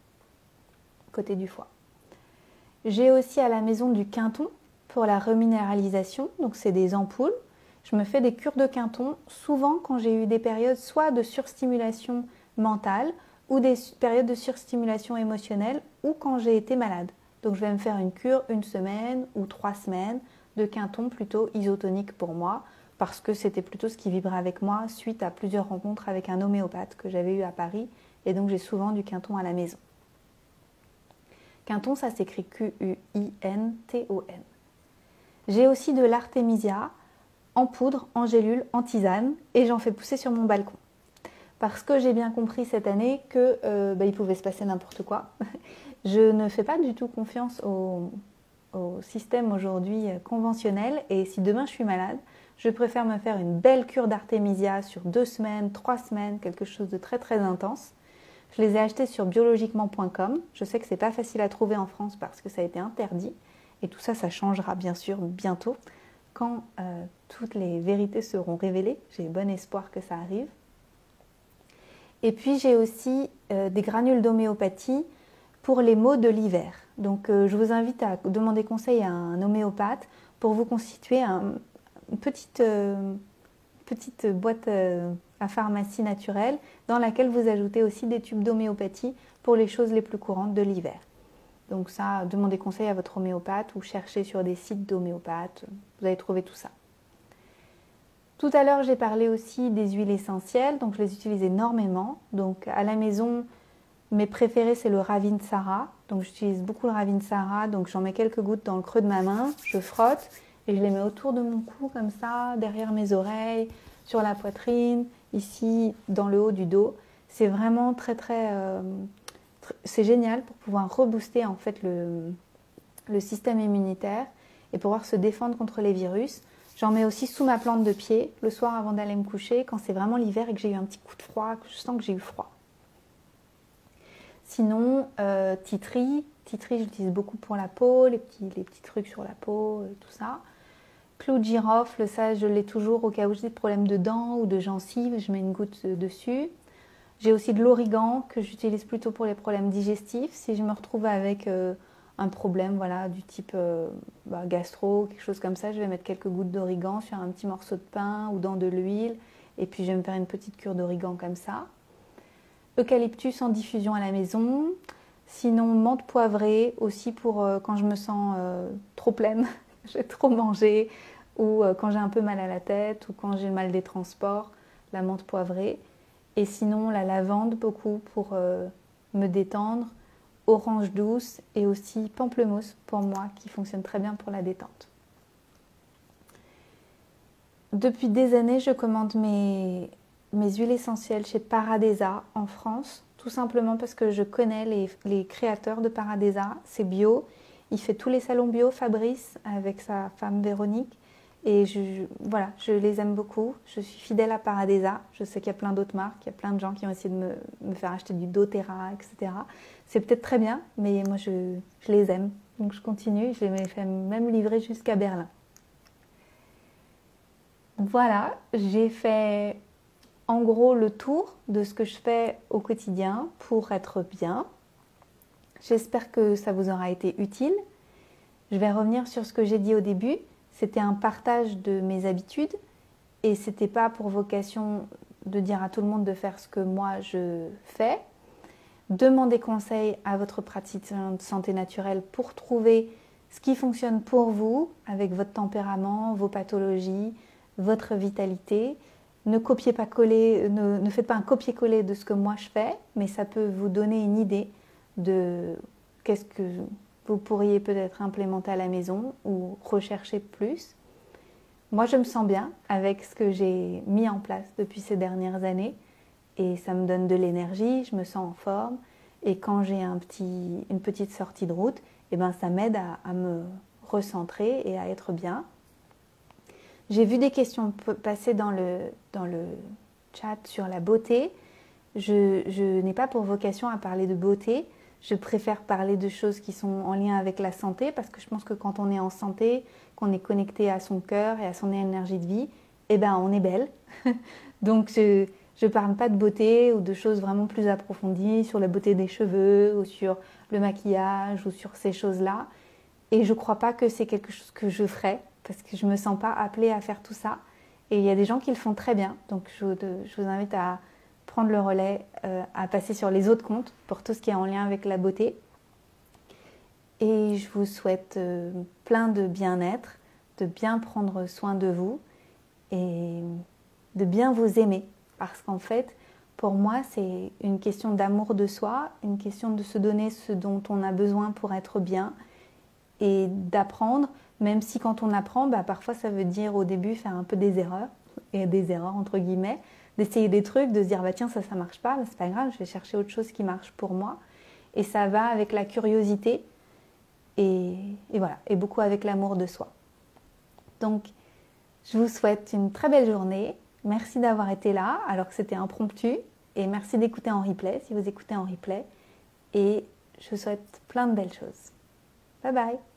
[SPEAKER 1] côté du foie. J'ai aussi à la maison du quinton pour la reminéralisation, donc c'est des ampoules. Je me fais des cures de quinton souvent quand j'ai eu des périodes soit de surstimulation mentale ou des périodes de surstimulation émotionnelle ou quand j'ai été malade. Donc je vais me faire une cure une semaine ou trois semaines de quinton plutôt isotonique pour moi parce que c'était plutôt ce qui vibrait avec moi suite à plusieurs rencontres avec un homéopathe que j'avais eu à Paris et donc j'ai souvent du quinton à la maison. Quinton, ça s'écrit Q U I N T O N. J'ai aussi de l'artémisia en poudre, en gélule, en tisane et j'en fais pousser sur mon balcon. Parce que j'ai bien compris cette année qu'il euh, bah, pouvait se passer n'importe quoi. Je ne fais pas du tout confiance au, au système aujourd'hui conventionnel et si demain je suis malade, je préfère me faire une belle cure d'artémisia sur deux semaines, trois semaines, quelque chose de très très intense. Je les ai achetés sur biologiquement point com. Je sais que c'est pas facile à trouver en France parce que ça a été interdit et tout ça, ça changera bien sûr bientôt quand euh, toutes les vérités seront révélées. J'ai bon espoir que ça arrive. Et puis j'ai aussi euh, des granules d'homéopathie pour les maux de l'hiver. Donc euh, je vous invite à demander conseil à un homéopathe pour vous constituer un, une petite, euh, petite boîte euh, à pharmacie naturelle dans laquelle vous ajoutez aussi des tubes d'homéopathie pour les choses les plus courantes de l'hiver. Donc ça, demandez conseil à votre homéopathe ou cherchez sur des sites d'homéopathes, vous allez trouver tout ça. Tout à l'heure, j'ai parlé aussi des huiles essentielles, donc je les utilise énormément. Donc à la maison, mes préférés, c'est le Ravinsara. Donc j'utilise beaucoup le Ravinsara, donc j'en mets quelques gouttes dans le creux de ma main, je frotte et je les mets autour de mon cou comme ça, derrière mes oreilles, sur la poitrine, ici dans le haut du dos. C'est vraiment très très... Euh, tr c'est génial pour pouvoir rebooster en fait le, le système immunitaire et pouvoir se défendre contre les virus. J'en mets aussi sous ma plante de pied le soir avant d'aller me coucher quand c'est vraiment l'hiver et que j'ai eu un petit coup de froid, que je sens que j'ai eu froid. Sinon, euh, tea tree, tea tree j'utilise beaucoup pour la peau, les petits, les petits trucs sur la peau, euh, tout ça. Clou de girofle, ça je l'ai toujours au cas où j'ai des problèmes de dents ou de gencives, je mets une goutte dessus. J'ai aussi de l'origan que j'utilise plutôt pour les problèmes digestifs. Si je me retrouve avec euh, un problème voilà, du type euh, bah, gastro, quelque chose comme ça, je vais mettre quelques gouttes d'origan sur un petit morceau de pain ou dans de l'huile et puis je vais me faire une petite cure d'origan comme ça. Eucalyptus en diffusion à la maison. Sinon, menthe poivrée aussi pour euh, quand je me sens euh, trop pleine, j'ai trop mangé, ou euh, quand j'ai un peu mal à la tête ou quand j'ai le mal des transports, la menthe poivrée. Et sinon la lavande beaucoup pour euh, me détendre, orange douce et aussi pamplemousse pour moi qui fonctionne très bien pour la détente. Depuis des années, je commande mes, mes huiles essentielles chez Paradesa en France, tout simplement parce que je connais les, les créateurs de Paradesa, c'est bio, il fait tous les salons bio, Fabrice, avec sa femme Véronique, et je, je, voilà, je les aime beaucoup, je suis fidèle à Paradesa, je sais qu'il y a plein d'autres marques, il y a plein de gens qui ont essayé de me, me faire acheter du doTERRA, et cetera. C'est peut-être très bien, mais moi je, je les aime, donc je continue, je les fais même livrer jusqu'à Berlin. Voilà, j'ai fait en gros le tour de ce que je fais au quotidien pour être bien. J'espère que ça vous aura été utile. Je vais revenir sur ce que j'ai dit au début. C'était un partage de mes habitudes et c'était pas pour vocation de dire à tout le monde de faire ce que moi je fais. Demandez conseil à votre praticien de santé naturelle pour trouver ce qui fonctionne pour vous avec votre tempérament, vos pathologies, votre vitalité. Ne copiez pas coller, ne, ne faites pas un copier-coller de ce que moi je fais, mais ça peut vous donner une idée de qu'est-ce que vous pourriez peut-être implémenter à la maison ou rechercher plus. Moi, je me sens bien avec ce que j'ai mis en place depuis ces dernières années et ça me donne de l'énergie, je me sens en forme et quand j'ai un petit, une petite sortie de route, eh ben, ça m'aide à, à me recentrer et à être bien. J'ai vu des questions passer dans le, dans le chat sur la beauté. Je, je n'ai pas pour vocation à parler de beauté. Je préfère parler de choses qui sont en lien avec la santé parce que je pense que quand on est en santé, qu'on est connecté à son cœur et à son énergie de vie, eh ben, on est belle. Donc, je ne parle pas de beauté ou de choses vraiment plus approfondies sur la beauté des cheveux ou sur le maquillage ou sur ces choses-là. Et je ne crois pas que c'est quelque chose que je ferais parce que je ne me sens pas appelée à faire tout ça. Et il y a des gens qui le font très bien. Donc, je, je vous invite à prendre le relais, euh, à passer sur les autres comptes pour tout ce qui est en lien avec la beauté. Et je vous souhaite euh, plein de bien-être, de bien prendre soin de vous et de bien vous aimer. Parce qu'en fait, pour moi, c'est une question d'amour de soi, une question de se donner ce dont on a besoin pour être bien et d'apprendre, même si quand on apprend, bah, parfois ça veut dire au début faire un peu des erreurs, et des erreurs entre guillemets, d'essayer des trucs, de se dire bah tiens ça ça marche pas, mais c'est pas grave, je vais chercher autre chose qui marche pour moi. Et ça va avec la curiosité et, et voilà, et beaucoup avec l'amour de soi. Donc je vous souhaite une très belle journée. Merci d'avoir été là alors que c'était impromptu et merci d'écouter en replay si vous écoutez en replay et je vous souhaite plein de belles choses. Bye bye.